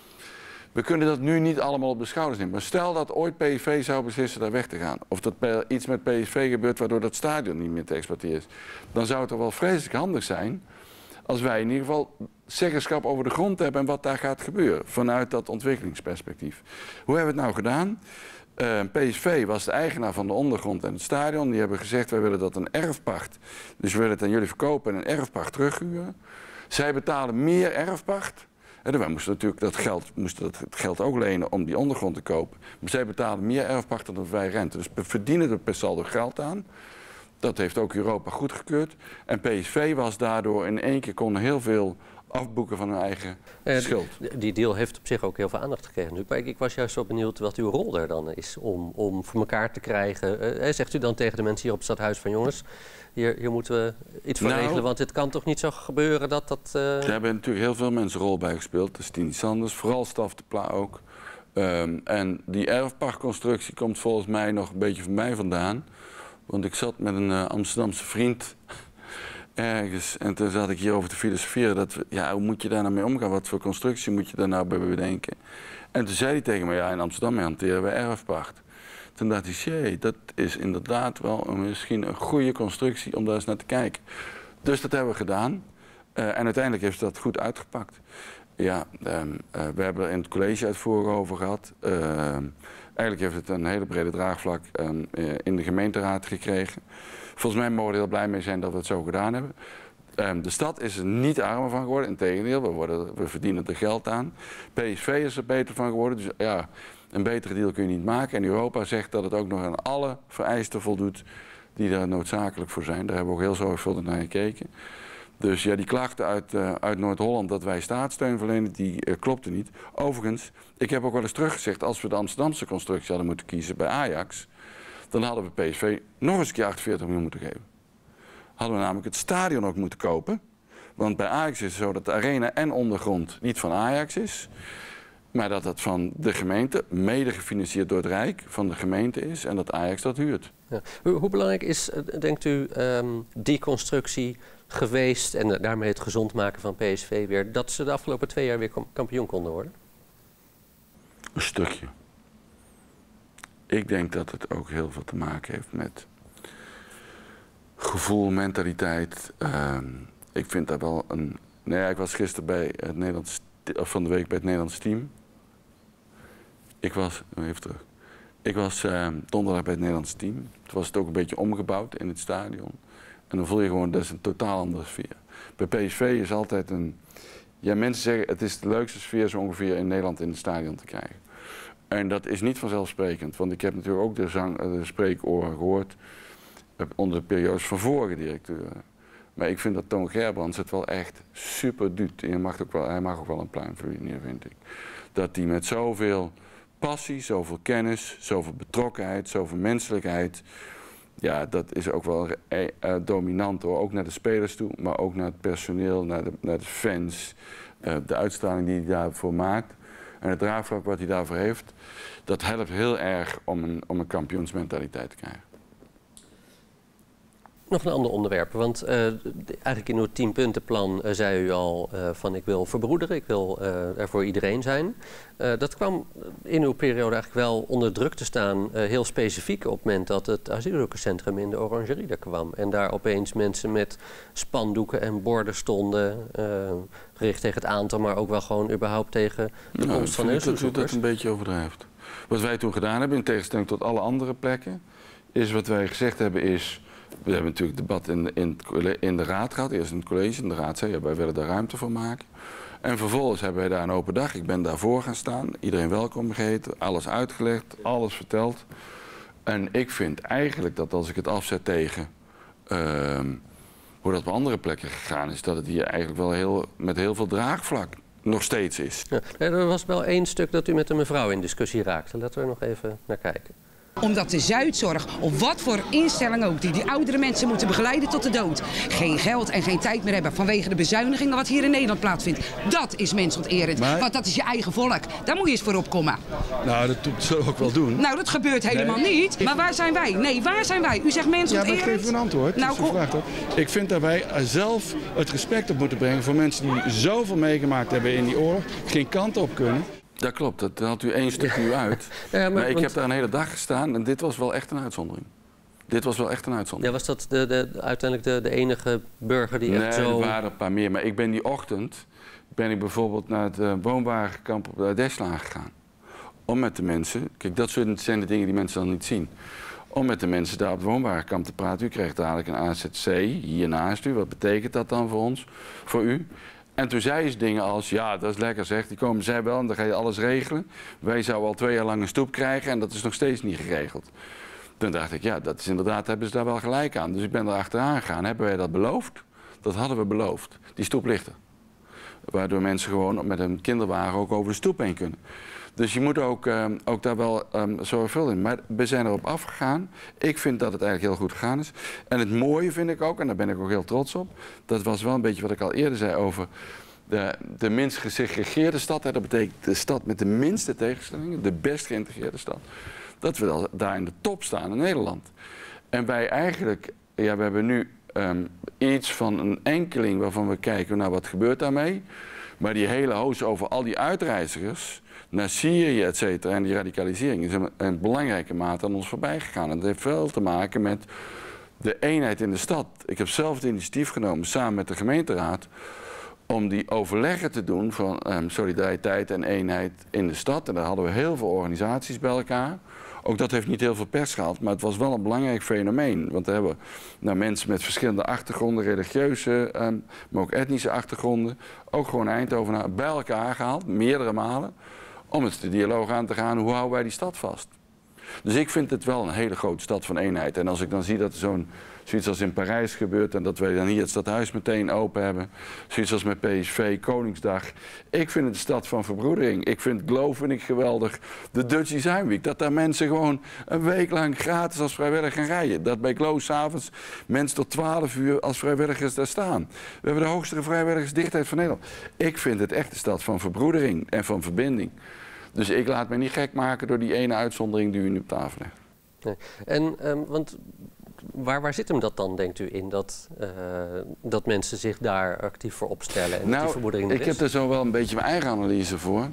We kunnen dat nu niet allemaal op de schouders nemen. Maar stel dat ooit P S V zou beslissen daar weg te gaan. Of dat iets met P S V gebeurt waardoor dat stadion niet meer te exploiteren is. Dan zou het toch wel vreselijk handig zijn als wij in ieder geval zeggenschap over de grond hebben en wat daar gaat gebeuren. Vanuit dat ontwikkelingsperspectief. Hoe hebben we het nou gedaan? Uh, P S V was de eigenaar van de ondergrond en het stadion. Die hebben gezegd, wij willen dat een erfpacht. Dus we willen het aan jullie verkopen en een erfpacht terughuren. Zij betalen meer erfpacht. En wij moesten natuurlijk dat geld, moesten dat geld ook lenen om die ondergrond te kopen. Maar zij betalen meer erfpacht dan wij rente. Dus we verdienen er per saldo geld aan. Dat heeft ook Europa goedgekeurd. En P S V was daardoor in één keer kon heel veel afboeken van hun eigen uh, schuld. Die, die deal heeft op zich ook heel veel aandacht gekregen. Maar ik, ik was juist wel benieuwd wat uw rol daar dan is om, om voor elkaar te krijgen. Uh, zegt u dan tegen de mensen hier op het stadhuis van jongens, hier, hier moeten we iets voor nou, regelen, want het kan toch niet zo gebeuren dat dat... Uh... Er hebben natuurlijk heel veel mensen een rol bij gespeeld. Dat is Tini Sanders, vooral Staf de Pla ook. Um, en die erfpachtconstructie komt volgens mij nog een beetje van mij vandaan. Want ik zat met een uh, Amsterdamse vriend ergens en toen zat ik hierover te filosoferen. Dat we, ja, hoe moet je daar nou mee omgaan? Wat voor constructie moet je daar nou bij bedenken? En toen zei hij tegen me, ja, in Amsterdam hanteren we erfpacht. Toen dacht ik, jee, dat is inderdaad wel een, misschien een goede constructie om daar eens naar te kijken. Dus dat hebben we gedaan. Uh, en uiteindelijk heeft dat goed uitgepakt. Ja, um, uh, we hebben er in het college uitvoerig over gehad. Uh, eigenlijk heeft het een hele brede draagvlak um, uh, in de gemeenteraad gekregen. Volgens mij mogen we er heel blij mee zijn dat we het zo gedaan hebben. Um, de stad is er niet armer van geworden, integendeel, we, worden, we verdienen er geld aan. P S V is er beter van geworden, dus ja, een betere deal kun je niet maken. En Europa zegt dat het ook nog aan alle vereisten voldoet die daar noodzakelijk voor zijn. Daar hebben we ook heel zorgvuldig naar gekeken. Dus ja, die klachten uit, uh, uit Noord-Holland dat wij staatssteun verlenen, die uh, klopten niet. Overigens, ik heb ook wel eens teruggezegd, als we de Amsterdamse constructie hadden moeten kiezen bij Ajax, dan hadden we P S V nog eens een keer achtenveertig miljoen moeten geven. Hadden we namelijk het stadion ook moeten kopen. Want bij Ajax is het zo dat de arena en ondergrond niet van Ajax is. Maar dat dat van de gemeente, mede gefinancierd door het Rijk, van de gemeente is en dat Ajax dat huurt. Ja. Hoe, hoe belangrijk is, denkt u, um, die constructie geweest en uh, daarmee het gezond maken van P S V weer, dat ze de afgelopen twee jaar weer kampioen konden worden? Een stukje. Ik denk dat het ook heel veel te maken heeft met gevoel, mentaliteit. Uh, ik vind dat wel een... Nee, ja, ik was gisteren bij het Nederlands, of van de week bij het Nederlands team. Ik was, even terug. Ik was uh, donderdag bij het Nederlands team. Toen was het ook een beetje omgebouwd in het stadion. En dan voel je gewoon, dat is een totaal andere sfeer. Bij P S V is altijd een... Ja, mensen zeggen, het is de leukste sfeer zo ongeveer in Nederland in het stadion te krijgen. En dat is niet vanzelfsprekend, want ik heb natuurlijk ook de, zang, de spreekoren gehoord onder de periodes van vorige directeuren. Maar ik vind dat Toon Gerbrands het wel echt super doet. En hij mag ook wel, hij mag ook wel een pluim verdienen, vind ik. Dat hij met zoveel passie, zoveel kennis, zoveel betrokkenheid, zoveel menselijkheid. Ja, dat is ook wel uh, dominant hoor. Ook naar de spelers toe, maar ook naar het personeel, naar de, naar de fans. Uh, de uitstraling die hij daarvoor maakt. En het draagvlak wat hij daarvoor heeft, dat helpt heel erg om een, om een kampioensmentaliteit te krijgen. Nog een ander onderwerp, want uh, eigenlijk in uw tienpuntenplan uh, zei u al uh, van ik wil verbroederen, ik wil uh, er voor iedereen zijn. Uh, dat kwam in uw periode eigenlijk wel onder druk te staan, uh, heel specifiek op het moment dat het asielzoekerscentrum in de Orangerie er kwam. En daar opeens mensen met spandoeken en borden stonden, uh, gericht tegen het aantal, maar ook wel gewoon überhaupt tegen de nou, komst van asielzoekers. Dat u dat een beetje overdrijft. Wat wij toen gedaan hebben, in tegenstelling tot alle andere plekken, is wat wij gezegd hebben is... We hebben natuurlijk het debat in, in, in de raad gehad, eerst in het college, in de raad zei ja, wij willen daar ruimte voor maken. En vervolgens hebben wij daar een open dag, ik ben daarvoor gaan staan, iedereen welkom geheten, alles uitgelegd, alles verteld. En ik vind eigenlijk dat als ik het afzet tegen uh, hoe dat op andere plekken gegaan is, dat het hier eigenlijk wel heel, met heel veel draagvlak nog steeds is. Ja, er was wel één stuk dat u met een mevrouw in discussie raakte, laten we er nog even naar kijken. Omdat de Zuidzorg, of wat voor instelling ook, die die oudere mensen moeten begeleiden tot de dood, geen geld en geen tijd meer hebben vanwege de bezuinigingen wat hier in Nederland plaatsvindt. Dat is mensonterend, maar... want dat is je eigen volk. Daar moet je eens voor opkomen. Nou, dat zullen we ook wel doen. Nou, dat gebeurt helemaal nee. niet. Maar waar zijn wij? Nee, waar zijn wij? U zegt mensonterend. Ja, maar ik geef u een antwoord. Nou, dus vraagt dat. Ik vind dat wij zelf het respect op moeten brengen voor mensen die zoveel meegemaakt hebben in die oorlog, geen kant op kunnen. Dat klopt, dat had u één stuk nu uit. Ja, maar, maar ik want... heb daar een hele dag gestaan en dit was wel echt een uitzondering. Dit was wel echt een uitzondering. Ja, was dat de, de, uiteindelijk de, de enige burger die nee, echt zo... Nee, er waren een paar meer. Maar ik ben die ochtend ben ik bijvoorbeeld naar het uh, woonwagenkamp op Desla gegaan. Om met de mensen... Kijk, dat zijn de dingen die mensen dan niet zien. Om met de mensen daar op het woonwagenkamp te praten. U krijgt dadelijk een A Z C hier naast u. Wat betekent dat dan voor ons, voor u? En toen zei ze dingen als, ja, dat is lekker zeg, die komen zij wel en dan ga je alles regelen. Wij zouden al twee jaar lang een stoep krijgen en dat is nog steeds niet geregeld. Toen dacht ik, ja, dat is inderdaad, hebben ze daar wel gelijk aan. Dus ik ben er achteraan gegaan. Hebben wij dat beloofd? Dat hadden we beloofd. Die stoep ligt er. Waardoor mensen gewoon met een kinderwagen ook over de stoep heen kunnen. Dus je moet ook, uh, ook daar wel um, zorgvuldig in. Maar we zijn erop afgegaan. Ik vind dat het eigenlijk heel goed gegaan is. En het mooie vind ik ook, en daar ben ik ook heel trots op. Dat was wel een beetje wat ik al eerder zei over de, de minst gesegregeerde stad. Hè. Dat betekent de stad met de minste tegenstellingen. De best geïntegreerde stad. Dat we daar in de top staan in Nederland. En wij eigenlijk, ja, we hebben nu um, iets van een enkeling waarvan we kijken, nou wat gebeurt daarmee? Maar die hele hoos over al die uitreizigers naar Syrië, et cetera, en die radicalisering is een, een belangrijke mate aan ons voorbij gegaan. En dat heeft veel te maken met de eenheid in de stad. Ik heb zelf het initiatief genomen, samen met de gemeenteraad, om die overleggen te doen van um, solidariteit en eenheid in de stad. En daar hadden we heel veel organisaties bij elkaar. Ook dat heeft niet heel veel pers gehaald, maar het was wel een belangrijk fenomeen. Want we hebben nou, mensen met verschillende achtergronden, religieuze, um, maar ook etnische achtergronden, ook gewoon Eindhoven bij elkaar gehaald, meerdere malen, om eens de dialoog aan te gaan, hoe houden wij die stad vast? Dus ik vind het wel een hele grote stad van eenheid. En als ik dan zie dat er zo'n, zoiets als in Parijs gebeurt en dat wij dan hier het stadhuis meteen open hebben, zoiets als met P S V, Koningsdag. Ik vind het een stad van verbroedering. Ik vind Glow vind ik geweldig. De Dutch Design Week, dat daar mensen gewoon een week lang gratis als vrijwilliger gaan rijden. Dat bij Glow s'avonds mensen tot twaalf uur als vrijwilligers daar staan. We hebben de hoogste vrijwilligersdichtheid van Nederland. Ik vind het echt een stad van verbroedering en van verbinding. Dus ik laat me niet gek maken door die ene uitzondering die u nu op tafel legt. Nee. En, um, want waar, waar zit hem dat dan, denkt u, in? Dat, uh, dat mensen zich daar actief voor opstellen en nou, die verbroedering er ik is? heb er zo wel een beetje mijn eigen analyse voor.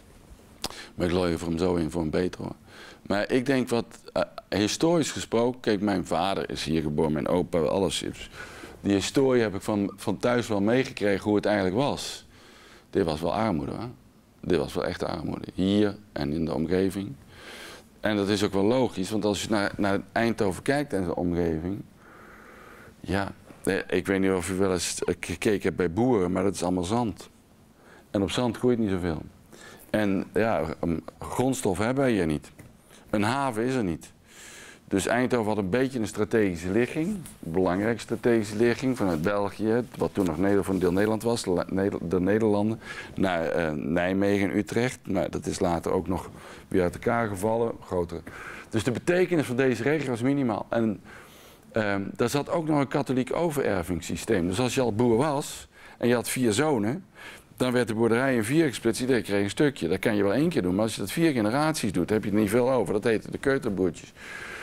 Maar ik looi er hem zo in voor een beter hoor. Maar ik denk wat, uh, historisch gesproken, kijk, mijn vader is hier geboren, mijn opa, alles. Die historie heb ik van, van thuis wel meegekregen hoe het eigenlijk was. Dit was wel armoede hoor. Dit was wel echt armoede, hier en in de omgeving. En dat is ook wel logisch, want als je naar, naar Eindhoven kijkt en zijn omgeving, ja, ik weet niet of u wel eens gekeken hebt bij boeren, maar dat is allemaal zand. En op zand groeit niet zoveel. En ja, grondstof hebben we hier niet. Een haven is er niet. Dus Eindhoven had een beetje een strategische ligging, een belangrijke strategische ligging vanuit België, wat toen nog voor een deel Nederland was, de Nederlanden, naar uh, Nijmegen en Utrecht. Maar dat is later ook nog weer uit elkaar gevallen, grotere. Dus de betekenis van deze regio was minimaal. En uh, daar zat ook nog een katholiek overervingssysteem. Dus als je al boer was en je had vier zonen, dan werd de boerderij in vier gesplitst, iedereen kreeg een stukje. Dat kan je wel één keer doen, maar als je dat vier generaties doet, heb je er niet veel over. Dat heette de keuterboertjes.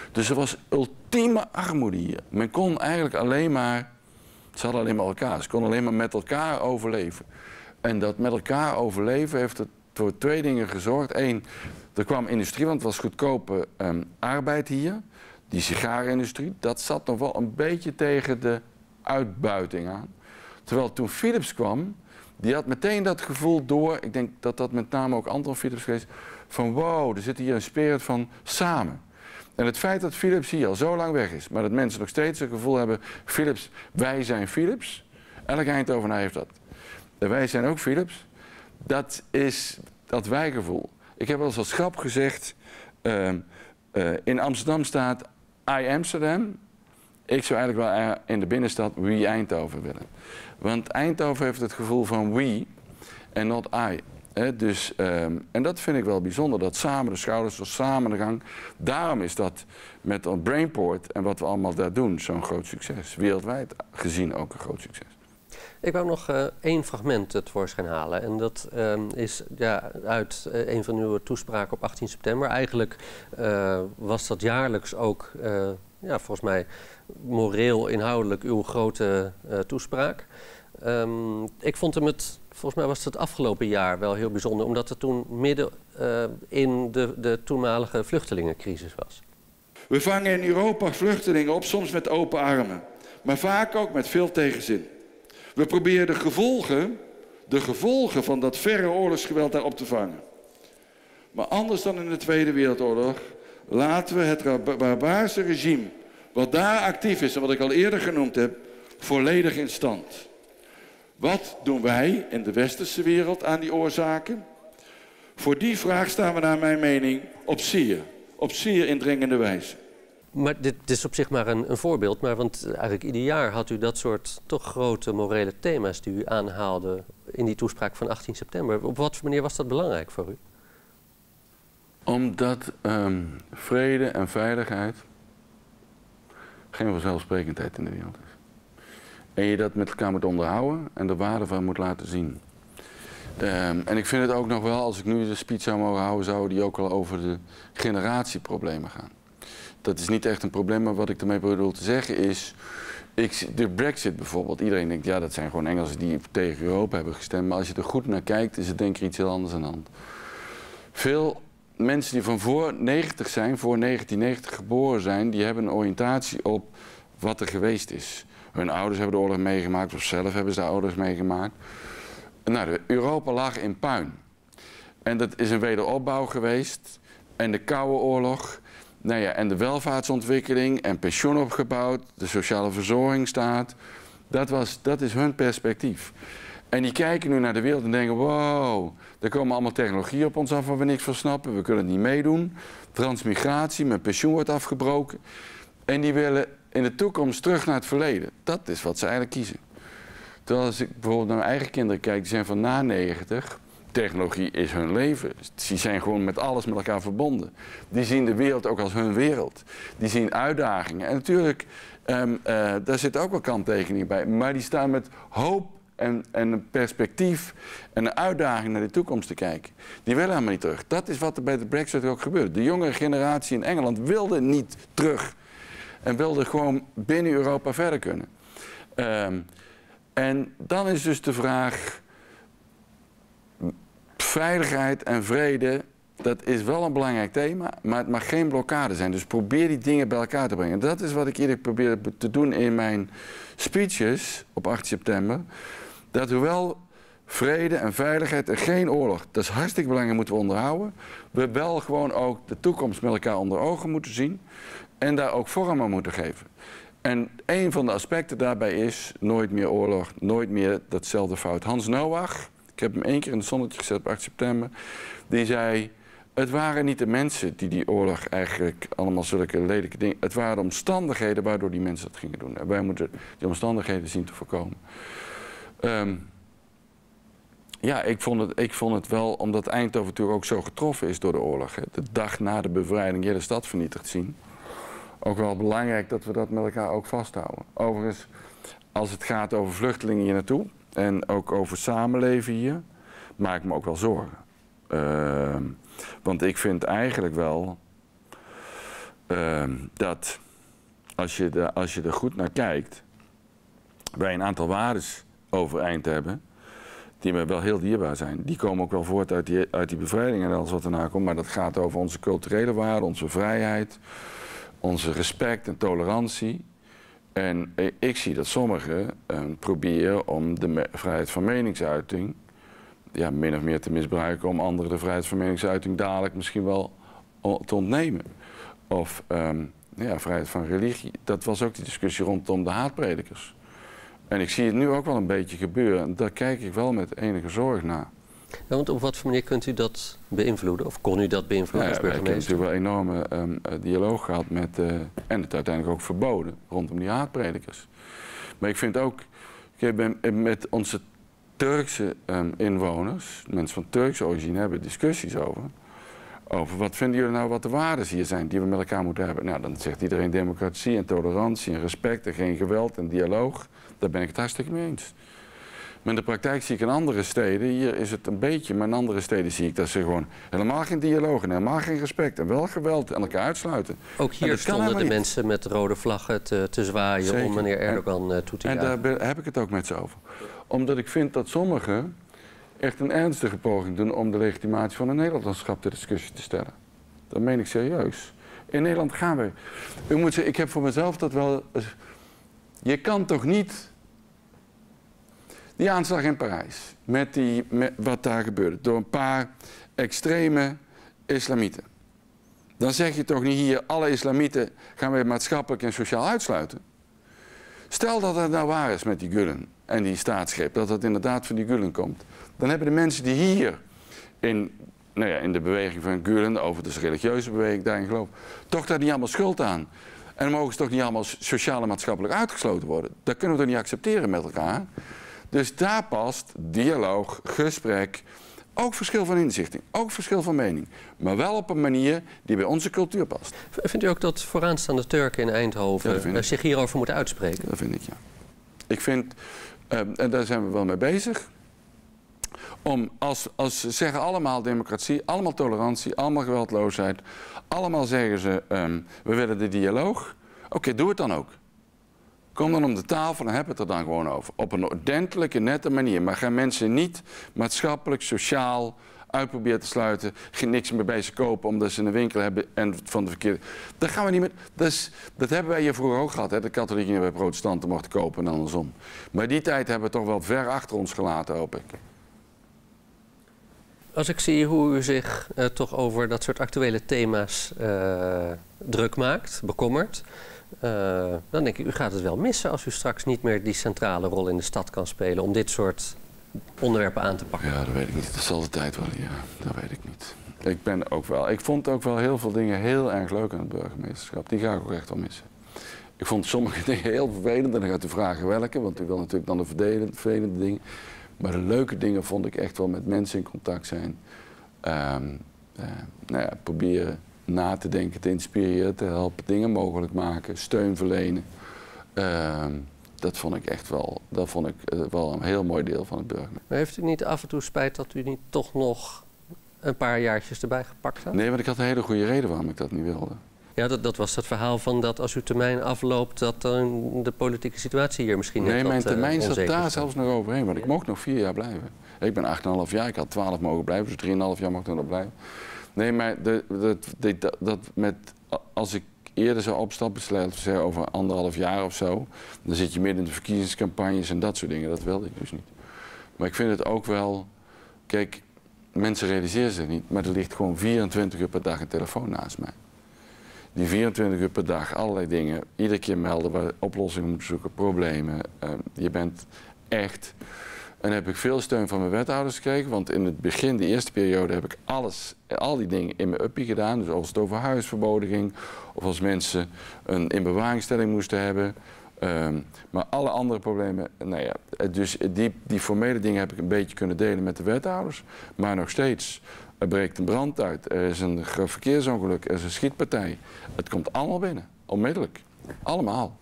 Dus er was ultieme armoede hier. Men kon eigenlijk alleen maar, ze hadden alleen maar elkaar, ze konden alleen maar met elkaar overleven. En dat met elkaar overleven heeft er voor twee dingen gezorgd. Eén, er kwam industrie, want het was goedkope um, arbeid hier. Die sigarenindustrie, dat zat nog wel een beetje tegen de uitbuiting aan. Terwijl toen Philips kwam, die had meteen dat gevoel door, ik denk dat dat met name ook Anton Philips geweest, van wow, er zit hier een spirit van samen. En het feit dat Philips hier al zo lang weg is, maar dat mensen nog steeds het gevoel hebben, Philips, wij zijn Philips. Elke Eindhovenaar heeft dat. En wij zijn ook Philips. Dat is dat wijgevoel. Ik heb wel eens als grap gezegd, uh, uh, in Amsterdam staat I Amsterdam. Ik zou eigenlijk wel in de binnenstad We Eindhoven willen. Want Eindhoven heeft het gevoel van we en not I. He, dus, um, en dat vind ik wel bijzonder, dat samen de schouders, dat samen de gang. Daarom is dat met ons Brainport en wat we allemaal daar doen zo'n groot succes. Wereldwijd gezien ook een groot succes. Ik wou nog uh, één fragment tevoorschijn halen. En dat um, is ja, uit uh, een van uw toespraken op achttien september. Eigenlijk uh, was dat jaarlijks ook, uh, ja, volgens mij, moreel, inhoudelijk uw grote uh, toespraak. Um, ik vond hem het, volgens mij was het het afgelopen jaar wel heel bijzonder, omdat het toen midden uh, in de, de toenmalige vluchtelingencrisis was. We vangen in Europa vluchtelingen op, soms met open armen, maar vaak ook met veel tegenzin. We proberen de gevolgen, de gevolgen van dat verre oorlogsgeweld daar op te vangen. Maar anders dan in de Tweede Wereldoorlog laten we het barbaarse regime, wat daar actief is en wat ik al eerder genoemd heb, volledig in stand. Wat doen wij in de westerse wereld aan die oorzaken? Voor die vraag staan we naar mijn mening op zeer, op zeer indringende wijze. Maar dit, dit is op zich maar een, een voorbeeld, maar want eigenlijk ieder jaar had u dat soort toch grote morele thema's die u aanhaalde in die toespraak van achttien september. Op wat voor manier was dat belangrijk voor u? Omdat um, vrede en veiligheid geen vanzelfsprekendheid in de wereld is. En je dat met elkaar moet onderhouden en de waarde van moet laten zien. Um, en ik vind het ook nog wel, als ik nu de speech zou mogen houden, zou die ook wel over de generatieproblemen gaan. Dat is niet echt een probleem, maar wat ik ermee bedoel te zeggen is, ik, de Brexit bijvoorbeeld, iedereen denkt ja dat zijn gewoon Engelsen die tegen Europa hebben gestemd, maar als je er goed naar kijkt is het denk ik iets heel anders aan de hand. Veel mensen die van voor negentig zijn, voor negentien negentig geboren zijn, die hebben een oriëntatie op wat er geweest is. Hun ouders hebben de oorlog meegemaakt of zelf hebben ze de ouders meegemaakt. Nou, Europa lag in puin. En dat is een wederopbouw geweest. En de Koude Oorlog. Nou ja, en de welvaartsontwikkeling en pensioen opgebouwd. De sociale verzorgingsstaat. Dat, was, dat is hun perspectief. En die kijken nu naar de wereld en denken, wow, er komen allemaal technologieën op ons af waar we niks van snappen. We kunnen het niet meedoen. Transmigratie, mijn pensioen wordt afgebroken. En die willen in de toekomst terug naar het verleden. Dat is wat ze eigenlijk kiezen. Terwijl als ik bijvoorbeeld naar mijn eigen kinderen kijk, die zijn van na negentig. Technologie is hun leven. Die zijn gewoon met alles met elkaar verbonden. Die zien de wereld ook als hun wereld. Die zien uitdagingen. En natuurlijk, um, uh, daar zit ook wel kanttekeningen bij. Maar die staan met hoop en, en een perspectief en een uitdaging naar de toekomst te kijken. Die willen helemaal niet terug. Dat is wat er bij de Brexit ook gebeurde. De jongere generatie in Engeland wilde niet terug. En wilde gewoon binnen Europa verder kunnen. Um, en dan is dus de vraag, veiligheid en vrede, dat is wel een belangrijk thema, maar het mag geen blokkade zijn. Dus probeer die dingen bij elkaar te brengen. Dat is wat ik eerder probeer te doen in mijn speeches op achttien september. Dat hoewel vrede en veiligheid en geen oorlog, dat is hartstikke belangrijk, moeten we onderhouden. We wel gewoon ook de toekomst met elkaar onder ogen moeten zien en daar ook vorm aan moeten geven. En een van de aspecten daarbij is nooit meer oorlog, nooit meer datzelfde fout. Hans Noach, ik heb hem één keer in het zonnetje gezet op achttien september, die zei, het waren niet de mensen die die oorlog eigenlijk allemaal zulke lelijke dingen, het waren de omstandigheden waardoor die mensen dat gingen doen. En wij moeten die omstandigheden zien te voorkomen. Um, ja, ik vond, het, ik vond het wel, omdat Eindhoven natuurlijk ook zo getroffen is door de oorlog, hè, de dag na de bevrijding de hele stad vernietigd zien. Ook wel belangrijk dat we dat met elkaar ook vasthouden. Overigens, als het gaat over vluchtelingen hier naartoe en ook over samenleven hier, maak ik me ook wel zorgen. Uh, want ik vind eigenlijk wel uh, dat als je, de, als je er goed naar kijkt, wij een aantal waarden overeind hebben die me wel heel dierbaar zijn. Die komen ook wel voort uit die, uit die bevrijding en alles wat erna komt, maar dat gaat over onze culturele waarden, onze vrijheid, onze respect en tolerantie. En ik zie dat sommigen uh, proberen om de vrijheid van meningsuiting ja, min of meer te misbruiken om anderen de vrijheid van meningsuiting dadelijk misschien wel te ontnemen. Of um, ja, vrijheid van religie. Dat was ook die discussie rondom de haatpredikers. En ik zie het nu ook wel een beetje gebeuren. En daar kijk ik wel met enige zorg naar. Ja, want op wat voor manier kunt u dat beïnvloeden? Of kon u dat beïnvloeden ja, als burgemeester? Ik heb natuurlijk wel een enorme um, dialoog gehad met, uh, en het uiteindelijk ook verboden, rondom die haatpredikers. Maar ik vind ook, ik ben met onze Turkse um, inwoners, mensen van Turkse origine, hebben discussies over. Over wat vinden jullie nou wat de waarden hier zijn die we met elkaar moeten hebben? Nou, dan zegt iedereen democratie en tolerantie en respect en geen geweld en dialoog. Daar ben ik het hartstikke mee eens. Maar in de praktijk zie ik in andere steden, hier is het een beetje, maar in andere steden zie ik dat ze gewoon helemaal geen dialoog en helemaal geen respect en wel geweld en elkaar uitsluiten. Ook hier stonden de niet. mensen met rode vlaggen te, te zwaaien Zeker. om meneer Erdogan en, toe te jagen. En daar heb ik het ook met ze over. Omdat ik vind dat sommigen echt een ernstige poging doen om de legitimatie van een Nederlandschap ter discussie te stellen. Dat meen ik serieus. In Nederland gaan we. U moet zeggen, ik heb voor mezelf dat wel. Je kan toch niet. Die aanslag in Parijs, met, die, met wat daar gebeurde, door een paar extreme islamieten. Dan zeg je toch niet hier, alle islamieten gaan we maatschappelijk en sociaal uitsluiten. Stel dat het nou waar is met die Gülen en die staatsgreep, dat het inderdaad van die Gülen komt. Dan hebben de mensen die hier in, nou ja, in de beweging van Gülen, over de religieuze beweging daarin geloven, toch daar niet allemaal schuld aan. En dan mogen ze toch niet allemaal sociaal en maatschappelijk uitgesloten worden. Dat kunnen we toch niet accepteren met elkaar. Dus daar past dialoog, gesprek, ook verschil van inzichting, ook verschil van mening. Maar wel op een manier die bij onze cultuur past. Vindt u ook dat vooraanstaande Turken in Eindhoven ja, zich hierover moeten uitspreken? Dat vind ik, ja. Ik vind, uh, en daar zijn we wel mee bezig, om als, als ze zeggen allemaal democratie, allemaal tolerantie, allemaal geweldloosheid, allemaal zeggen ze, um, we willen de dialoog. Oké, okay, doe het dan ook. Kom dan om de tafel en heb het er dan gewoon over. Op een ordentelijke, nette manier. Maar ga mensen niet maatschappelijk, sociaal uitproberen te sluiten. Geen niks meer bij ze kopen omdat ze een winkel hebben en van de verkeerde. Dat gaan we niet meer. Dat, is, dat hebben wij hier vroeger ook gehad. Hè? De katholieken niet bij protestanten mochten kopen en andersom. Maar die tijd hebben we toch wel ver achter ons gelaten, hoop ik. Als ik zie hoe u zich uh, toch over dat soort actuele thema's uh, druk maakt, bekommert. Uh, dan denk ik, u gaat het wel missen als u straks niet meer die centrale rol in de stad kan spelen om dit soort onderwerpen aan te pakken. Ja, dat weet ik niet. Dat zal de tijd wel, ja. Dat weet ik niet. Ik ben ook wel, ik vond ook wel heel veel dingen heel erg leuk aan het burgemeesterschap. Die ga ik ook echt wel missen. Ik vond sommige dingen heel vervelend en dan gaat u vragen welke, want u wil natuurlijk dan de vervelende dingen. Maar de leuke dingen vond ik echt wel met mensen in contact zijn. Um, uh, nou ja, proberen na te denken, te inspireren, te helpen, dingen mogelijk maken, steun verlenen. Uh, dat vond ik echt wel, dat vond ik uh, wel een heel mooi deel van het burgemeester. Maar heeft u niet af en toe spijt dat u niet toch nog een paar jaartjes erbij gepakt had? Nee, want ik had een hele goede reden waarom ik dat niet wilde. Ja, dat, dat was het verhaal van dat als uw termijn afloopt, dat dan de politieke situatie hier misschien net Nee, mijn wat, termijn uh, zat daar zelfs nog overheen, want ik mocht nog vier jaar blijven. Ik ben acht komma vijf jaar, ik had twaalf mogen blijven, dus drieënhalf jaar mocht ik nog blijven. Nee, maar de, de, de, de, dat met, als ik eerder zou opstappen, zeggen over anderhalf jaar of zo, dan zit je midden in de verkiezingscampagnes en dat soort dingen. Dat wilde ik dus niet. Maar ik vind het ook wel, kijk, mensen realiseren zich niet, maar er ligt gewoon vierentwintig uur per dag een telefoon naast mij. Die vierentwintig uur per dag allerlei dingen, iedere keer melden, waar oplossingen moeten zoeken, problemen. Uh, je bent echt. En heb ik veel steun van mijn wethouders gekregen, want in het begin, de eerste periode, heb ik alles, al die dingen in mijn uppie gedaan. Dus als het over huisverboden ging, of als mensen een inbewaringstelling moesten hebben. Um, maar alle andere problemen, nou ja, dus die, die formele dingen heb ik een beetje kunnen delen met de wethouders. Maar nog steeds, er breekt een brand uit, er is een verkeersongeluk, er is een schietpartij. Het komt allemaal binnen, onmiddellijk. Allemaal.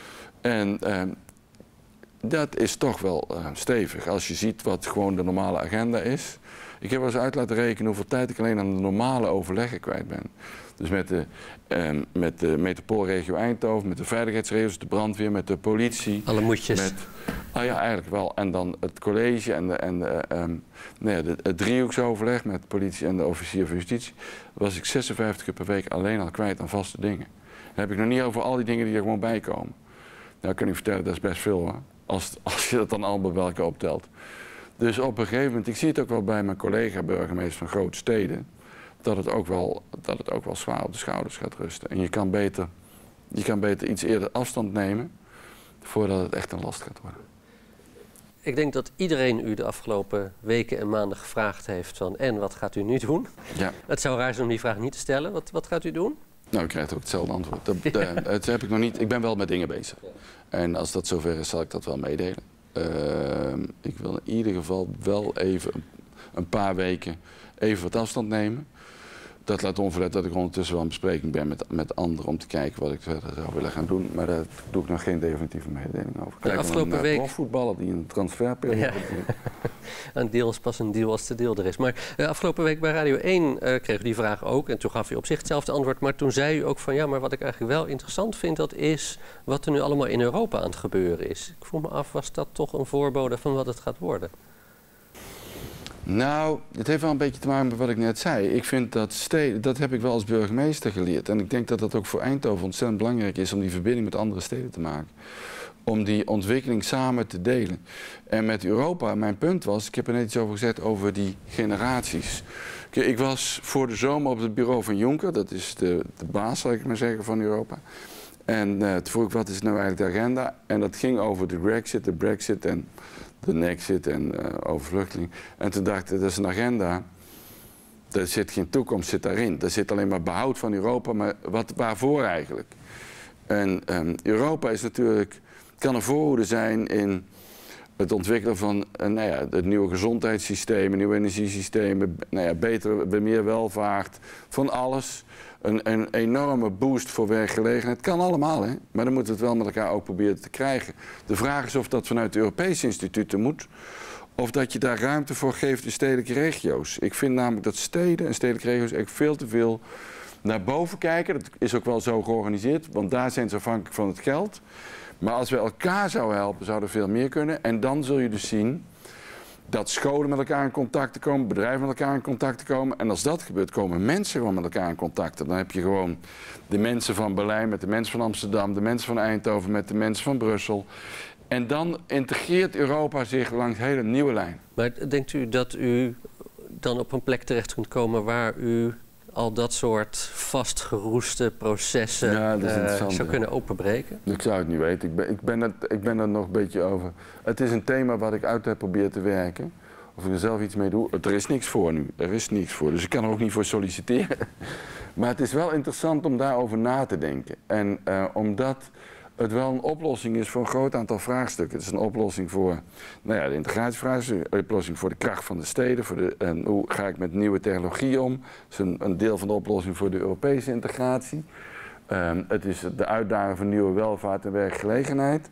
En um, dat is toch wel uh, stevig. Als je ziet wat gewoon de normale agenda is. Ik heb wel eens uit laten rekenen hoeveel tijd ik alleen aan de normale overleggen kwijt ben. Dus met de, eh, met de metropoolregio Eindhoven, met de veiligheidsregio's, de brandweer, met de politie. Alle moedjes. Met, ah ja, eigenlijk wel. En dan het college en, de, en de, um, nee, de, het driehoeksoverleg met de politie en de officier van justitie. Was ik zesenvijftig keer per week alleen al kwijt aan vaste dingen. Dan heb ik nog niet over al die dingen die er gewoon bij komen. Nou, kan ik vertellen, dat is best veel hoor. Als, als je dat dan allemaal bij elkaar optelt. Dus op een gegeven moment, ik zie het ook wel bij mijn collega-burgemeesters van grote steden, dat het, ook wel, dat het ook wel zwaar op de schouders gaat rusten. En je kan beter, je kan beter iets eerder afstand nemen voordat het echt een last gaat worden. Ik denk dat iedereen u de afgelopen weken en maanden gevraagd heeft van en wat gaat u nu doen? Ja. Het zou raar zijn om die vraag niet te stellen. Wat, wat gaat u doen? Nou, ik krijg ook hetzelfde antwoord. Dat, ja. uh, dat heb ik nog niet. Ik ben wel met dingen bezig. Ja. En als dat zover is, zal ik dat wel meedelen. Uh, ik wil in ieder geval wel even een, een paar weken even wat afstand nemen. Dat laat onverlet dat ik ondertussen wel in bespreking ben met, met anderen om te kijken wat ik verder zou willen gaan doen. Maar daar doe ik nog geen definitieve mededeling over. De afgelopen week... profvoetballer die een transferperiode ja. Een deal is pas een deal als de deal er is. Maar uh, afgelopen week bij Radio één uh, kreeg u die vraag ook. En toen gaf u op zich hetzelfde antwoord. Maar toen zei u ook van ja, maar wat ik eigenlijk wel interessant vind, dat is wat er nu allemaal in Europa aan het gebeuren is. Ik vroeg me af, was dat toch een voorbode van wat het gaat worden? Nou, het heeft wel een beetje te maken met wat ik net zei. Ik vind dat steden, dat heb ik wel als burgemeester geleerd. En ik denk dat dat ook voor Eindhoven ontzettend belangrijk is om die verbinding met andere steden te maken. Om die ontwikkeling samen te delen. En met Europa, mijn punt was, ik heb er net iets over gezegd over die generaties. Ik was voor de zomer op het bureau van Juncker, dat is de, de baas, zal ik maar zeggen, van Europa. En uh, toen vroeg ik, wat is nou eigenlijk de agenda? En dat ging over de Brexit, de Brexit en de Nexit en uh, over vluchtelingen. En toen dacht ik, dat is een agenda, er zit geen toekomst zit daarin. Er zit alleen maar behoud van Europa, maar wat, waarvoor eigenlijk? En um, Europa is natuurlijk, kan een voorhoede zijn in het ontwikkelen van uh, nou ja, het nieuwe gezondheidssysteem, nieuwe energiesystemen, nou ja, beter, meer welvaart, van alles. Een, een enorme boost voor werkgelegenheid. Het kan allemaal, hè? Maar dan moeten we het wel met elkaar ook proberen te krijgen. De vraag is of dat vanuit de Europese instituten moet, of dat je daar ruimte voor geeft in stedelijke regio's. Ik vind namelijk dat steden en stedelijke regio's echt veel te veel naar boven kijken. Dat is ook wel zo georganiseerd, want daar zijn ze afhankelijk van het geld. Maar als we elkaar zouden helpen, zou er veel meer kunnen. En dan zul je dus zien dat scholen met elkaar in contact te komen, bedrijven met elkaar in contact te komen. En als dat gebeurt, komen mensen gewoon met elkaar in contact. Dan heb je gewoon de mensen van Berlijn met de mensen van Amsterdam, de mensen van Eindhoven met de mensen van Brussel. En dan integreert Europa zich langs een hele nieuwe lijn. Maar denkt u dat u dan op een plek terecht kunt komen waar u al dat soort vastgeroeste processen ja, uh, zou kunnen openbreken? Ik zou het niet weten. Ik ben, ik, ben het, ik ben er nog een beetje over. Het is een thema wat ik uit heb proberen te werken. Of ik er zelf iets mee doe. Er is niks voor nu. Er is niks voor. Dus ik kan er ook niet voor solliciteren. Maar het is wel interessant om daarover na te denken. En uh, omdat het wel een oplossing is voor een groot aantal vraagstukken. Het is een oplossing voor nou ja, de integratievraagstuk, een oplossing voor de kracht van de steden, voor de, en hoe ga ik met nieuwe technologie om. Het is een, een deel van de oplossing voor de Europese integratie. Um, het is de uitdaging van nieuwe welvaart en werkgelegenheid.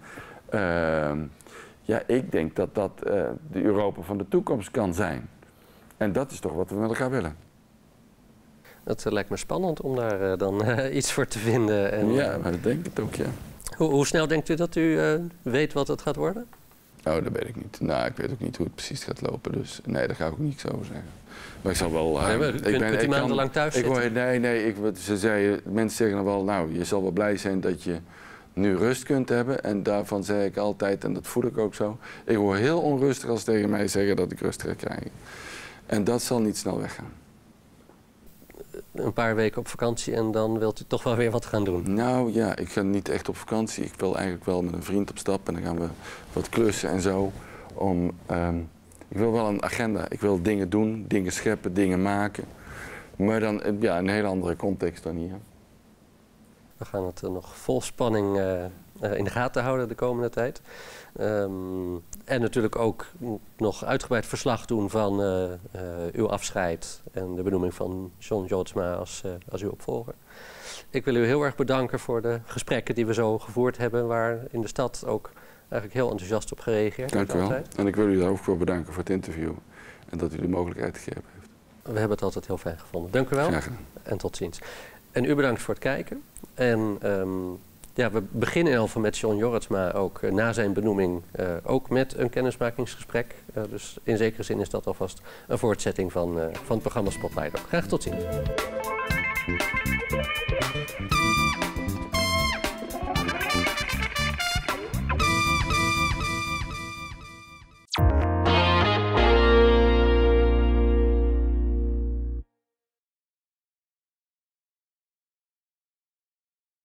Um, ja, ik denk dat dat uh, de Europa van de toekomst kan zijn. En dat is toch wat we met elkaar willen. Dat uh, lijkt me spannend om daar uh, dan uh, iets voor te vinden. En, ja, maar dat denk ik ook, ja. Hoe, hoe snel denkt u dat u uh, weet wat het gaat worden? Oh, dat weet ik niet. Nou, ik weet ook niet hoe het precies gaat lopen. Dus nee, daar ga ik ook niks over zeggen. Maar ik zal wel... Uh, nee, maar, ik kunt, ben, kunt u maandenlang thuis ik, zitten? ik, nee, nee. Ik, ze zeiden, mensen zeggen dan wel, nou, je zal wel blij zijn dat je nu rust kunt hebben. En daarvan zeg ik altijd, en dat voel ik ook zo. Ik word heel onrustig als ze tegen mij zeggen dat ik rust ga krijgen. En dat zal niet snel weggaan. Een paar weken op vakantie en dan wilt u toch wel weer wat gaan doen? Nou ja, ik ga niet echt op vakantie. Ik wil eigenlijk wel met een vriend op stap en dan gaan we wat klussen en zo. Om, um, ik wil wel een agenda. Ik wil dingen doen, dingen scheppen, dingen maken. Maar dan ja, in een hele andere context dan hier. We gaan het uh, nog vol spanning uh, uh, in de gaten houden de komende tijd. Um, en natuurlijk ook nog uitgebreid verslag doen van uh, uh, uw afscheid en de benoeming van John Joodsma als, uh, als uw opvolger. Ik wil u heel erg bedanken voor de gesprekken die we zo gevoerd hebben, waar in de stad ook eigenlijk heel enthousiast op gereageerd. Dank u wel. En ik wil u daar ook voor bedanken voor het interview. en dat u de mogelijkheid gegeven heeft. We hebben het altijd heel fijn gevonden. Dank u wel. Graag gedaan. En tot ziens. En u bedankt voor het kijken. En um, ja, we beginnen in ieder geval met John Jorritsma ook uh, na zijn benoeming uh, ook met een kennismakingsgesprek. Uh, dus in zekere zin is dat alvast een voortzetting van, uh, van het programma Spotlight. Graag tot ziens.